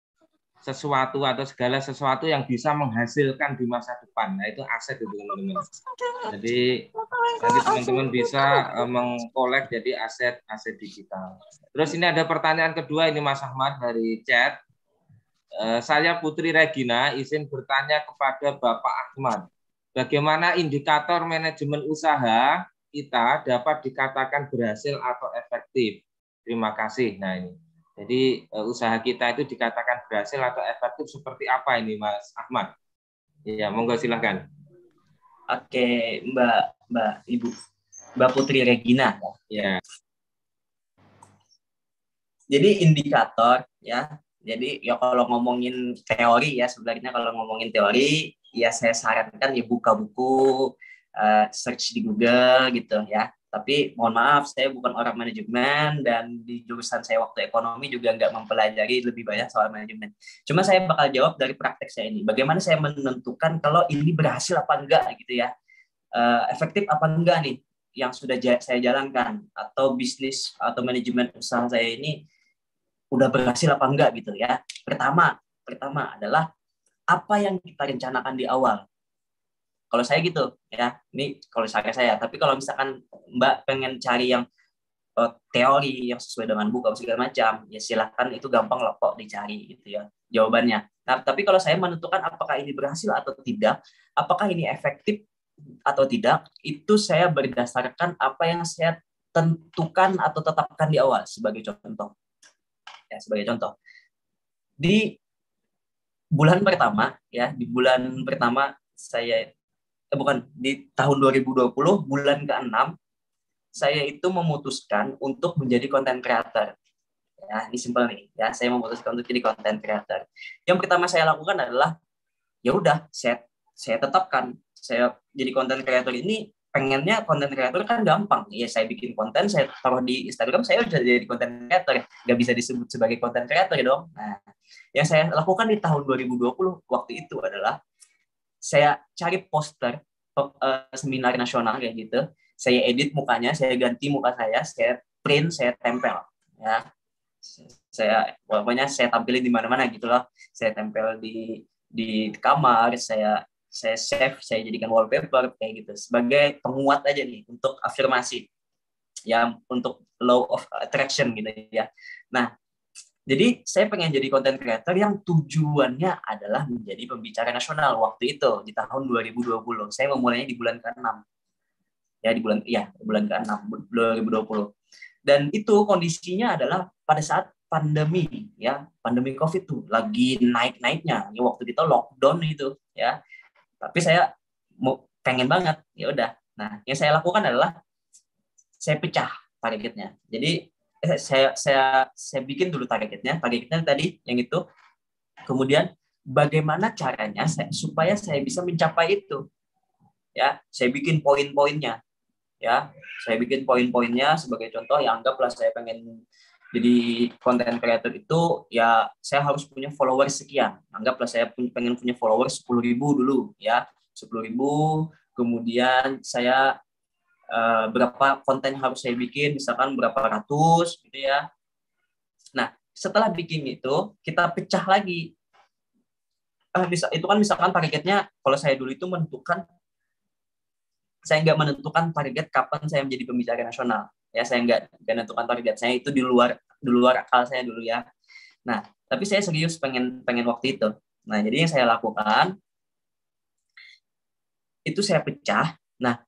sesuatu atau segala sesuatu yang bisa menghasilkan di masa depan. Nah, itu aset itu teman-teman. Jadi nanti teman-teman bisa uh, mengkolek jadi aset-aset digital. Terus ini ada pertanyaan kedua ini Mas Ahmad dari chat. Uh, saya Putri Regina izin bertanya kepada Bapak Ahmad. Bagaimana indikator manajemen usaha kita dapat dikatakan berhasil atau efektif? Terima kasih. Nah ini. Jadi uh, usaha kita itu dikatakan berhasil atau efektif seperti apa ini Mas Ahmad? Ya, monggo silakan. Oke, Mbak Mbak Ibu, Mbak Putri Regina. Ya. Jadi indikator, ya. Jadi ya kalau ngomongin teori, ya sebenarnya kalau ngomongin teori, ya saya sarankan ya buka buku, uh, search di Google gitu, ya. Tapi mohon maaf, saya bukan orang manajemen dan di jurusan saya waktu ekonomi juga nggak mempelajari lebih banyak soal manajemen. Cuma saya bakal jawab dari praktek saya ini. Bagaimana saya menentukan kalau ini berhasil apa enggak gitu ya. Uh, efektif apa enggak nih yang sudah saya jalankan, atau bisnis atau manajemen usaha saya ini udah berhasil apa enggak gitu ya. Pertama, pertama adalah apa yang kita rencanakan di awal. Kalau saya gitu ya, ini kalau saya saya. Tapi kalau misalkan Mbak pengen cari yang uh, teori yang sesuai dengan buku segala macam, ya silahkan, itu gampang lah kok dicari gitu ya jawabannya. Nah, tapi kalau saya menentukan apakah ini berhasil atau tidak, apakah ini efektif atau tidak, itu saya berdasarkan apa yang saya tentukan atau tetapkan di awal. Sebagai contoh, ya sebagai contoh, di bulan pertama, ya di bulan pertama saya, eh, bukan di tahun dua ribu dua puluh bulan keenam, saya itu memutuskan untuk menjadi content creator. Ya, ini simpel nih. Ya, saya memutuskan untuk jadi content creator. Yang pertama saya lakukan adalah, ya udah, saya saya tetapkan, saya jadi content creator ini, pengennya content creator kan gampang. Ya, saya bikin konten, saya taruh di Instagram, saya udah jadi content creator. Nggak bisa disebut sebagai content creator dong. Nah, yang saya lakukan di tahun dua ribu dua puluh waktu itu adalah, saya cari poster uh, seminar nasional kayak gitu, saya edit mukanya, saya ganti muka saya, saya print, saya tempel, ya, saya pokoknya saya tampilin di mana-mana gitu loh, saya tempel di di kamar, saya saya save, saya jadikan wallpaper kayak gitu sebagai penguat aja nih untuk afirmasi, ya, untuk law of attraction gitu ya. Nah, jadi saya pengen jadi content creator yang tujuannya adalah menjadi pembicara nasional waktu itu di tahun dua ribu dua puluh. Saya memulainya di bulan keenam. Ya, di bulan ya, bulan keenam dua ribu dua puluh. Dan itu kondisinya adalah pada saat pandemi, ya, pandemi Covid tuh lagi naik-naiknya. Ya, waktu kita lockdown itu, ya. Tapi saya mau pengen banget, ya udah. Nah, yang saya lakukan adalah saya pecah targetnya. Jadi saya saya saya bikin dulu targetnya targetnya tadi yang itu, kemudian bagaimana caranya saya, supaya saya bisa mencapai itu, ya, saya bikin poin-poinnya, ya, saya bikin poin-poinnya. Sebagai contoh, ya, anggaplah saya pengen jadi content creator itu, ya, saya harus punya followers sekian. Anggaplah saya pengen punya followers sepuluh ribu dulu, ya, sepuluh ribu. Kemudian saya Uh, berapa konten harus saya bikin, misalkan berapa ratus gitu ya. Nah, setelah bikin itu kita pecah lagi. Uh, bisa, itu kan misalkan targetnya, kalau saya dulu itu menentukan, saya nggak menentukan target kapan saya menjadi pembicara nasional. Ya, saya nggak menentukan target saya, itu di luar di luar akal saya dulu ya. Nah, tapi saya serius pengen pengen waktu itu. Nah, jadi yang saya lakukan itu saya pecah. Nah,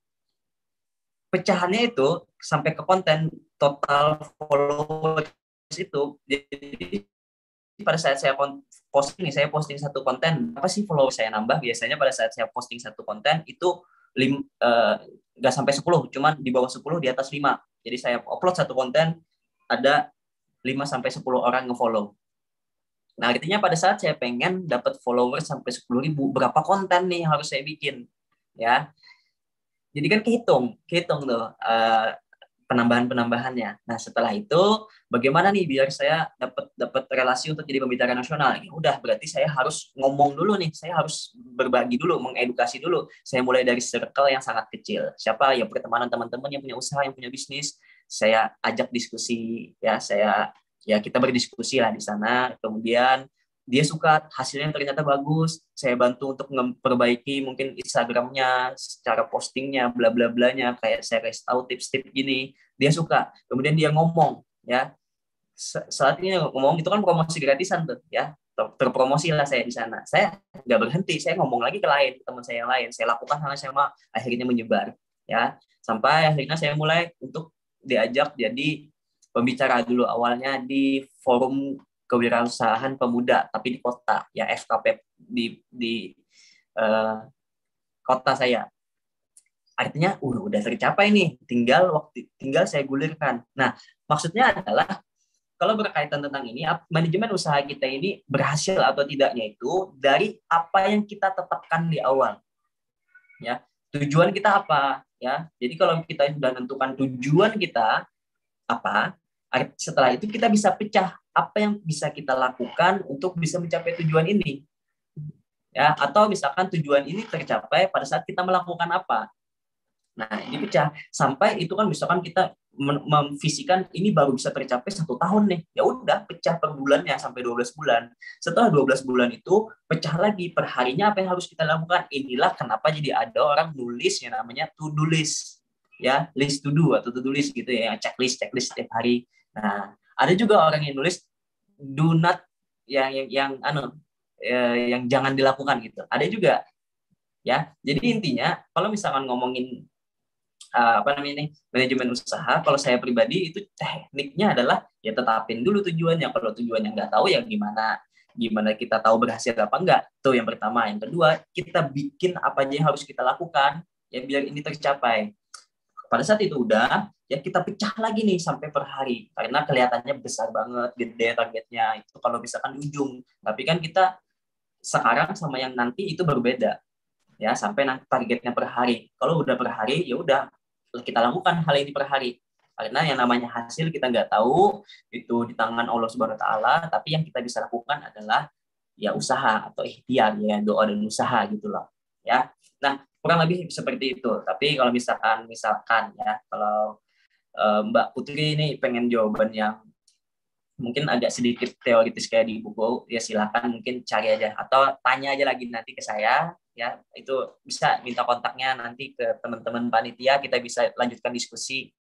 pecahannya itu sampai ke konten total followers itu. Jadi pada saat saya posting nih, saya posting satu konten, apa sih followers saya nambah? Biasanya pada saat saya posting satu konten itu lim, uh, nggak sampai sepuluh, cuman di bawah sepuluh, di atas lima. Jadi saya upload satu konten, ada lima sampai sepuluh orang nge-follow. Nah, artinya pada saat saya pengen dapat followers sampai sepuluh ribu, berapa konten nih harus saya bikin, ya. Jadi kan kehitung, kehitung tuh uh, penambahan-penambahannya. Nah, setelah itu bagaimana nih biar saya dapat dapat relasi untuk jadi pembicara nasional? Ya udah, berarti saya harus ngomong dulu nih, saya harus berbagi dulu, mengedukasi dulu. Saya mulai dari circle yang sangat kecil. Siapa ya pertemanan teman-teman yang punya usaha, yang punya bisnis, saya ajak diskusi, ya, saya ya kita berdiskusi lah di sana. Kemudian dia suka, hasilnya ternyata bagus, saya bantu untuk memperbaiki mungkin Instagramnya, secara postingnya, bla bla blanya, kayak saya kasih tahu tips-tips gini, dia suka. Kemudian dia ngomong, ya, saat ini ngomong itu kan promosi gratisan tuh, ya, terpromosi lah saya di sana. Saya nggak berhenti, saya ngomong lagi ke lain, teman saya yang lain, saya lakukan hal yang sama, akhirnya menyebar, ya, sampai akhirnya saya mulai untuk diajak jadi pembicara dulu awalnya di forum kewirausahaan pemuda, tapi di kota, ya, F K P di di uh, kota saya. Artinya uh, udah tercapai nih, tinggal waktu tinggal saya gulirkan. Nah, maksudnya adalah kalau berkaitan tentang ini, manajemen usaha kita ini berhasil atau tidaknya itu dari apa yang kita tetapkan di awal. Ya, tujuan kita apa, ya. Jadi kalau kita sudah menentukan tujuan kita apa, setelah itu kita bisa pecah apa yang bisa kita lakukan untuk bisa mencapai tujuan ini, ya, atau misalkan tujuan ini tercapai pada saat kita melakukan apa. Nah, ini pecah sampai itu kan misalkan kita memvisikan ini baru bisa tercapai satu tahun nih. Ya udah, pecah per bulannya sampai dua belas bulan. Setelah dua belas bulan itu, pecah lagi per harinya apa yang harus kita lakukan. Inilah kenapa jadi ada orang nulis yang namanya to-do list. Ya, list to do atau to-do list gitu ya, checklist, checklist setiap hari. Nah, ada juga orang yang nulis do not yang yang yang anu eh, yang jangan dilakukan gitu. Ada juga. Ya. Jadi intinya kalau misalkan ngomongin Uh, apa namanya ini manajemen usaha, kalau saya pribadi itu tekniknya adalah ya tetapin dulu tujuannya. Kalau tujuannya nggak tahu ya gimana gimana kita tahu berhasil apa enggak, tuh yang pertama. Yang kedua, kita bikin apa aja yang harus kita lakukan ya biar ini tercapai. Pada saat itu udah ya kita pecah lagi nih sampai per hari, karena kelihatannya besar banget gede targetnya itu kalau misalkan di ujung, tapi kan kita sekarang sama yang nanti itu berbeda ya, sampai nanti targetnya per hari. Kalau udah per hari ya udah kita lakukan hal ini per hari, karena yang namanya hasil kita nggak tahu, itu di tangan Allah Subhanahu Wa Taala. Tapi yang kita bisa lakukan adalah ya usaha atau ikhtiar, ya doa dan usaha gitu loh ya. Nah kurang lebih seperti itu. Tapi kalau misalkan misalkan ya kalau uh, Mbak Putri ini pengen jawaban yang mungkin agak sedikit teoritis kayak di buku, ya silakan mungkin cari aja atau tanya aja lagi nanti ke saya. Ya, itu bisa minta kontaknya nanti ke teman-teman panitia, kita bisa lanjutkan diskusi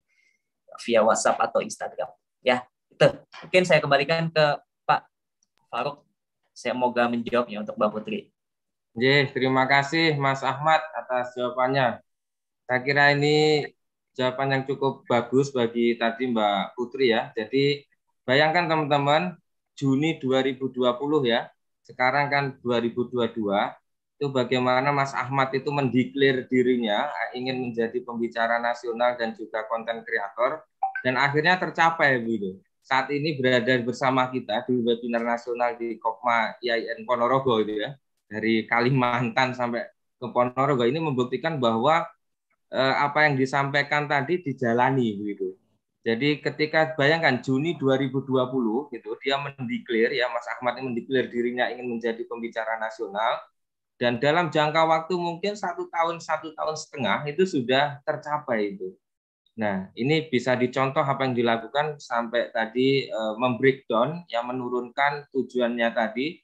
via WhatsApp atau Instagram. Ya, itu. Mungkin saya kembalikan ke Pak Faruk. Saya moga menjawabnya untuk Mbak Putri. Ye, terima kasih Mas Ahmad atas jawabannya. Saya kira ini jawaban yang cukup bagus bagi tadi Mbak Putri ya. Jadi bayangkan teman-teman, Juni dua ribu dua puluh ya, sekarang kan dua ribu dua puluh dua, itu bagaimana Mas Ahmad itu mendeklar dirinya ingin menjadi pembicara nasional dan juga konten kreator, dan akhirnya tercapai begitu. Saat ini berada bersama kita di webinar nasional di Kopma I A I N Ponorogo itu ya, dari Kalimantan sampai ke Ponorogo. Ini membuktikan bahwa eh, apa yang disampaikan tadi dijalani begitu. Jadi ketika bayangkan Juni dua ribu dua puluh gitu, dia mendeklar ya, Mas Ahmad ini mendeklar dirinya ingin menjadi pembicara nasional. Dan dalam jangka waktu mungkin satu tahun, satu tahun setengah itu sudah tercapai itu. Nah, ini bisa dicontoh apa yang dilakukan sampai tadi e, membreakdown, yang menurunkan tujuannya tadi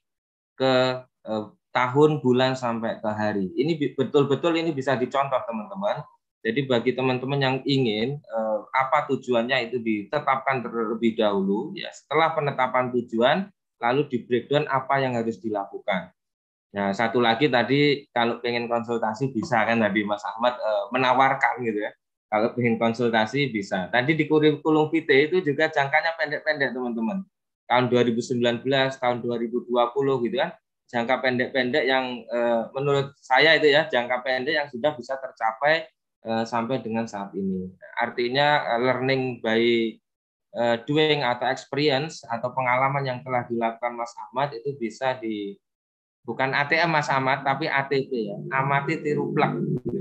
ke e, tahun, bulan, sampai ke hari. Ini betul-betul ini bisa dicontoh teman-teman. Jadi bagi teman-teman yang ingin e, apa tujuannya itu ditetapkan terlebih dahulu. Ya, setelah penetapan tujuan, lalu di breakdown apa yang harus dilakukan. Nah, satu lagi tadi kalau pengen konsultasi bisa kan tadi Mas Ahmad e, menawarkan gitu ya. Kalau pengen konsultasi bisa. Tadi di kurikulum vitae itu juga jangkanya pendek-pendek teman-teman. Tahun dua ribu sembilan belas, tahun dua ribu dua puluh gitu kan. Jangka pendek-pendek yang e, menurut saya itu ya jangka pendek yang sudah bisa tercapai e, sampai dengan saat ini. Artinya learning by e, doing atau experience atau pengalaman yang telah dilakukan Mas Ahmad itu bisa di bukan A T M Mas Ahmad, tapi A T P ya. Amati tiru plak.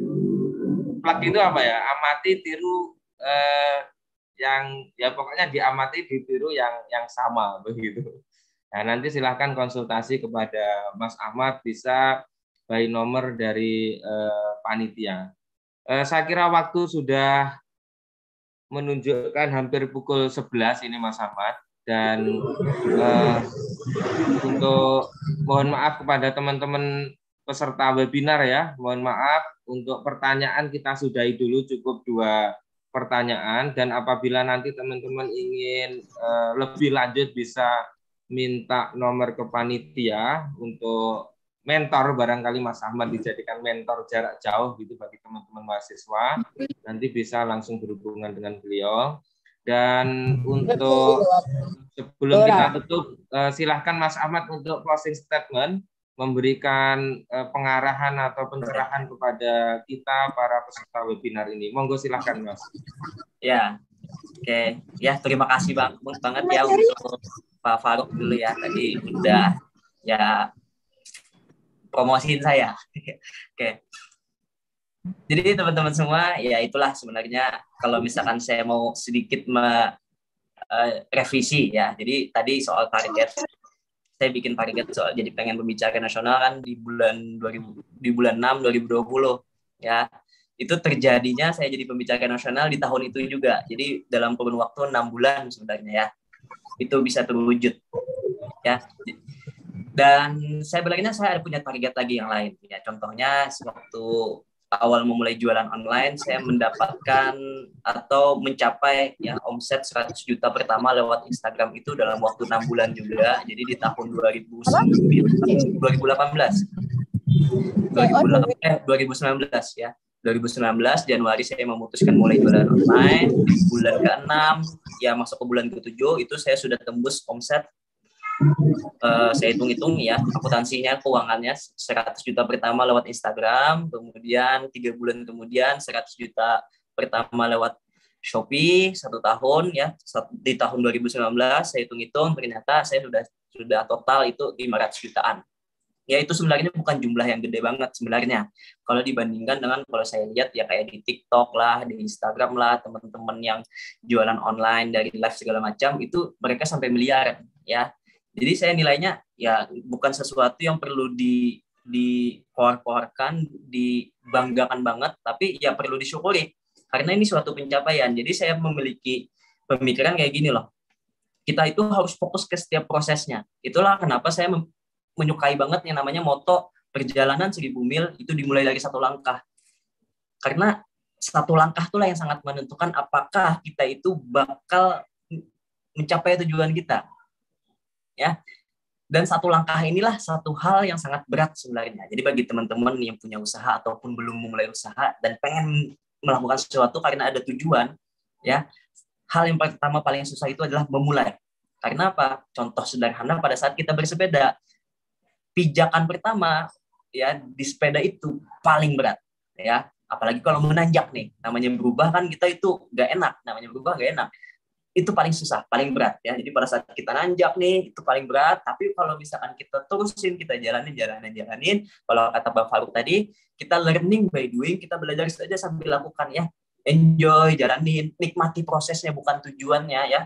Plak itu apa ya? Amati tiru eh, yang ya pokoknya diamati ditiru yang yang sama begitu. Nah, nanti silahkan konsultasi kepada Mas Ahmad, bisa by nomor dari eh, panitia. Eh, saya kira waktu sudah menunjukkan hampir pukul sebelas ini Mas Ahmad. Dan eh, untuk mohon maaf kepada teman-teman peserta webinar ya, mohon maaf untuk pertanyaan kita sudahi dulu, cukup dua pertanyaan, dan apabila nanti teman-teman ingin eh, lebih lanjut bisa minta nomor ke panitia untuk mentor, barangkali Mas Ahmad dijadikan mentor jarak jauh gitu bagi teman-teman mahasiswa, nanti bisa langsung berhubungan dengan beliau. Dan untuk sebelum kita tutup, silahkan Mas Ahmad untuk closing statement, memberikan pengarahan atau pencerahan kepada kita para peserta webinar ini. Monggo silahkan Mas. Ya, oke. Ya, terima kasih bang, banget ya untuk Pak Faruk dulu ya. Tadi udah ya promosiin saya. Oke. Jadi teman-teman semua, ya itulah sebenarnya kalau misalkan saya mau sedikit me, uh, revisi ya. Jadi tadi soal target, saya bikin target soal jadi pengen pembicara nasional kan di bulan dua ribu, di bulan enam dua ribu dua puluh ya. itu terjadinya saya jadi pembicara nasional di tahun itu juga. Jadi dalam kurun waktu enam bulan sebenarnya ya, itu bisa terwujud ya. Dan saya bilangnya saya ada punya target lagi yang lain ya. Contohnya waktu awal memulai jualan online, saya mendapatkan atau mencapai ya omset seratus juta pertama lewat Instagram itu dalam waktu enam bulan juga. Jadi di tahun dua ribu delapan belas eh dua ribu sembilan belas ya. dua ribu sembilan belas Januari saya memutuskan mulai jualan online. Di bulan keenam ya masuk ke bulan ketujuh itu saya sudah tembus omset, uh, saya hitung-hitung ya akuntansinya, keuangannya seratus juta pertama lewat Instagram, kemudian tiga bulan kemudian seratus juta pertama lewat Shopee, satu tahun ya di tahun dua ribu sembilan belas saya hitung-hitung ternyata saya sudah sudah total itu lima ratus jutaan. Ya itu sebenarnya bukan jumlah yang gede banget sebenarnya. Kalau dibandingkan dengan kalau saya lihat ya kayak di TikTok lah, di Instagram lah, teman-teman yang jualan online dari live segala macam itu mereka sampai miliaran ya. Jadi saya nilainya ya bukan sesuatu yang perlu di dikoar-koarkan, dibanggakan banget, tapi ya perlu disyukuri karena ini suatu pencapaian. Jadi saya memiliki pemikiran kayak gini loh. Kita itu harus fokus ke setiap prosesnya. Itulah kenapa saya mem- menyukai banget yang namanya moto perjalanan seribu mil itu dimulai dari satu langkah. Karena satu langkah itulah yang sangat menentukan apakah kita itu bakal mencapai tujuan kita. Ya. Dan satu langkah inilah satu hal yang sangat berat sebenarnya. Jadi bagi teman-teman yang punya usaha ataupun belum memulai usaha dan pengen melakukan sesuatu karena ada tujuan, ya. Hal yang pertama paling susah itu adalah memulai. Karena apa? Contoh sederhana pada saat kita bersepeda, pijakan pertama ya di sepeda itu paling berat ya, apalagi kalau menanjak nih, namanya berubah kan kita itu gak enak, namanya berubah gak enak, itu paling susah, paling berat ya. Jadi pada saat kita nanjak nih itu paling berat, tapi kalau misalkan kita terusin, kita jalanin jalanin jalanin, kalau kata Bang Faruk tadi, kita learning by doing, kita belajar saja sambil lakukan ya, enjoy, jalanin, nikmati prosesnya bukan tujuannya ya,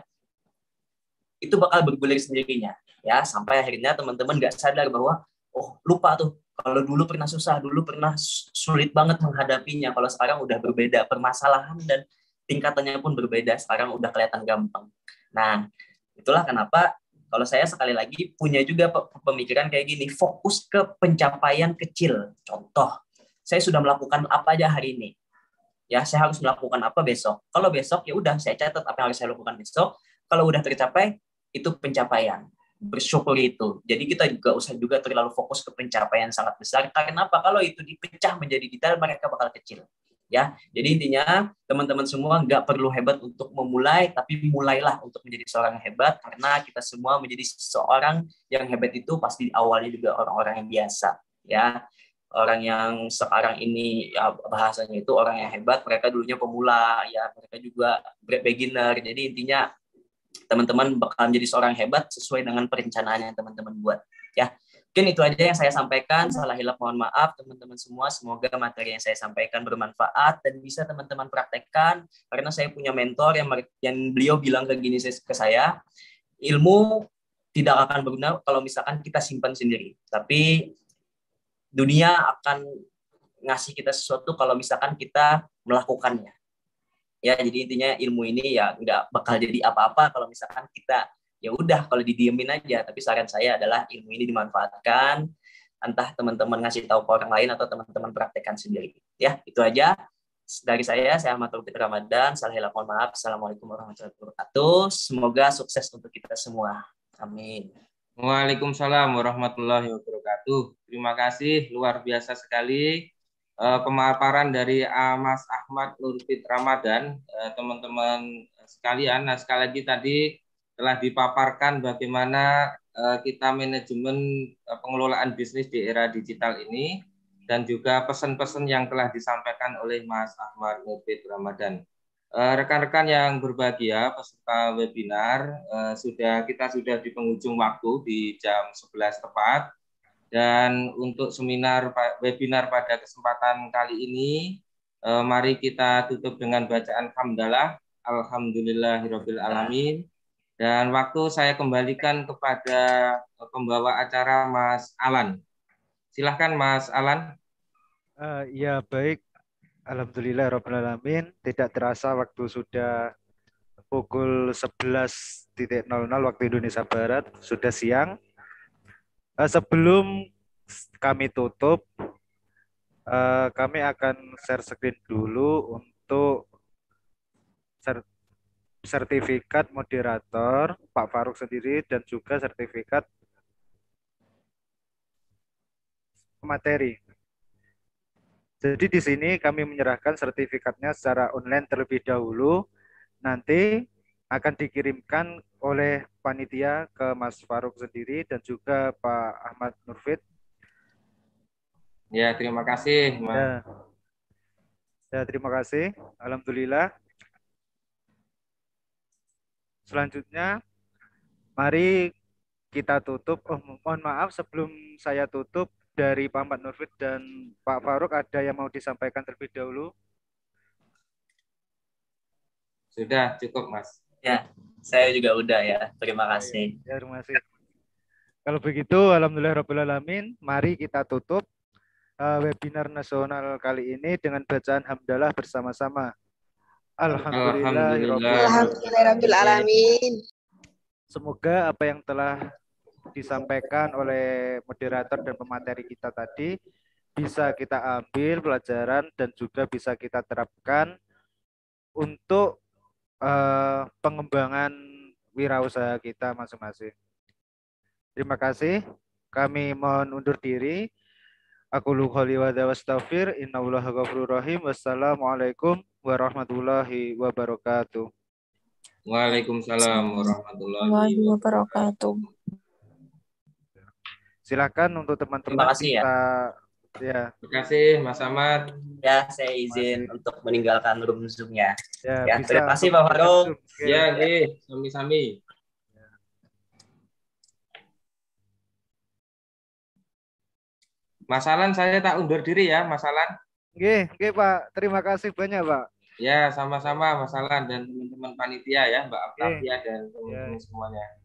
itu bakal bergulir sendirinya ya, sampai akhirnya teman-teman nggak sadar bahwa oh lupa tuh kalau dulu pernah susah, dulu pernah sulit banget menghadapinya, kalau sekarang udah berbeda, permasalahan dan tingkatannya pun berbeda, sekarang udah kelihatan gampang. Nah itulah kenapa kalau saya sekali lagi punya juga pemikiran kayak gini, fokus ke pencapaian kecil. Contoh, saya sudah melakukan apa aja hari ini ya, saya harus melakukan apa besok. Kalau besok ya udah saya catat apa yang harus saya lakukan besok, kalau udah tercapai itu pencapaian, bersyukuri itu. Jadi kita juga usah juga terlalu fokus ke pencapaian sangat besar, karena apa? Kalau itu dipecah menjadi detail, mereka bakal kecil ya. Jadi intinya teman-teman semua nggak perlu hebat untuk memulai, tapi mulailah untuk menjadi seorang yang hebat, karena kita semua menjadi seorang yang hebat itu pasti awalnya juga orang-orang yang biasa ya. Orang yang sekarang ini ya bahasanya itu orang yang hebat, mereka dulunya pemula ya, mereka juga beginner. Jadi intinya teman-teman bakal menjadi seorang hebat sesuai dengan perencanaan yang teman-teman buat ya. Mungkin itu aja yang saya sampaikan. Salah hilaf mohon maaf teman-teman semua. Semoga materi yang saya sampaikan bermanfaat dan bisa teman-teman praktekkan, karena saya punya mentor yang yang beliau bilang ke gini ke saya, ilmu tidak akan berguna kalau misalkan kita simpan sendiri, tapi dunia akan ngasih kita sesuatu kalau misalkan kita melakukannya. Ya, jadi intinya ilmu ini ya nggak bakal jadi apa-apa kalau misalkan kita ya udah kalau didiemin aja. Tapi saran saya adalah ilmu ini dimanfaatkan, entah teman-teman ngasih tahu ke orang lain atau teman-teman praktekkan sendiri. Ya, itu aja dari saya. Saya Ahmad Taufik Ramadan. Salah hilaf mohon maaf. Assalamualaikum warahmatullahi wabarakatuh. Semoga sukses untuk kita semua. Amin. Waalaikumsalam warahmatullahi wabarakatuh. Terima kasih, luar biasa sekali pemaparan dari Mas Ahmad Nurfit Ramadan, teman-teman sekalian. Nah, sekali lagi tadi telah dipaparkan bagaimana kita manajemen pengelolaan bisnis di era digital ini, dan juga pesan-pesan yang telah disampaikan oleh Mas Ahmad Nurfit Ramadan. Rekan-rekan yang berbahagia, peserta webinar, sudah kita sudah di penghujung waktu di jam sebelas tepat. Dan untuk seminar webinar pada kesempatan kali ini, eh, mari kita tutup dengan bacaan hamdalah, alhamdulillahirabbil alamin. Dan waktu saya kembalikan kepada pembawa acara Mas Alan. Silahkan Mas Alan. Uh, ya baik, Alhamdulillah Rabbil Alamin. Tidak terasa waktu sudah pukul sebelas nol nol waktu Indonesia Barat. Sudah siang. Eh, sebelum kami tutup, eh, kami akan share screen dulu untuk ser- sertifikat moderator Pak Faruk sendiri dan juga sertifikat materi. Jadi di sini kami menyerahkan sertifikatnya secara online terlebih dahulu. Nanti akan dikirimkan oleh panitia ke Mas Faruk sendiri dan juga Pak Ahmad Nurfid. Ya, terima kasih, Mas. Ya. Ya, terima kasih. Alhamdulillah. Selanjutnya, mari kita tutup. Oh, mohon maaf sebelum saya tutup, dari Pak Ahmad Nurfid dan Pak Faruk ada yang mau disampaikan terlebih dahulu? Sudah cukup, Mas. Ya, saya juga udah ya. Terima kasih. Ya, terima kasih. Kalau begitu, alhamdulillahirrahmanirrahim. Mari kita tutup uh, webinar nasional kali ini dengan bacaan hamdalah bersama-sama. Alhamdulillahirrahmanirrahim. Semoga apa yang telah disampaikan oleh moderator dan pemateri kita tadi bisa kita ambil pelajaran dan juga bisa kita terapkan untuk uh, pengembangan wirausaha kita masing-masing. Terima kasih. Kami mohon undur diri. Aku qouli wa astaghfir. Innallaha ghafurur rahim. Wassalamualaikum warahmatullahi wabarakatuh. Waalaikumsalam warahmatullahi wabarakatuh. Silakan untuk teman-teman. Terima kasih kita, ya. ya. Terima kasih Mas Ahmad. Ya, saya izin Masih. untuk meninggalkan room Zoom-nya. Ya, Ya, bisa terima kasih Pak Faruk. Okay. Ya, oke, sami-sami. Mas Alan, saya tak undur diri ya, Mas Alan. Oke, oke Pak. Terima kasih banyak, Pak. Ya, sama-sama Mas Alan dan teman-teman panitia ya, Mbak Octavia dan teman-teman Ya. semuanya.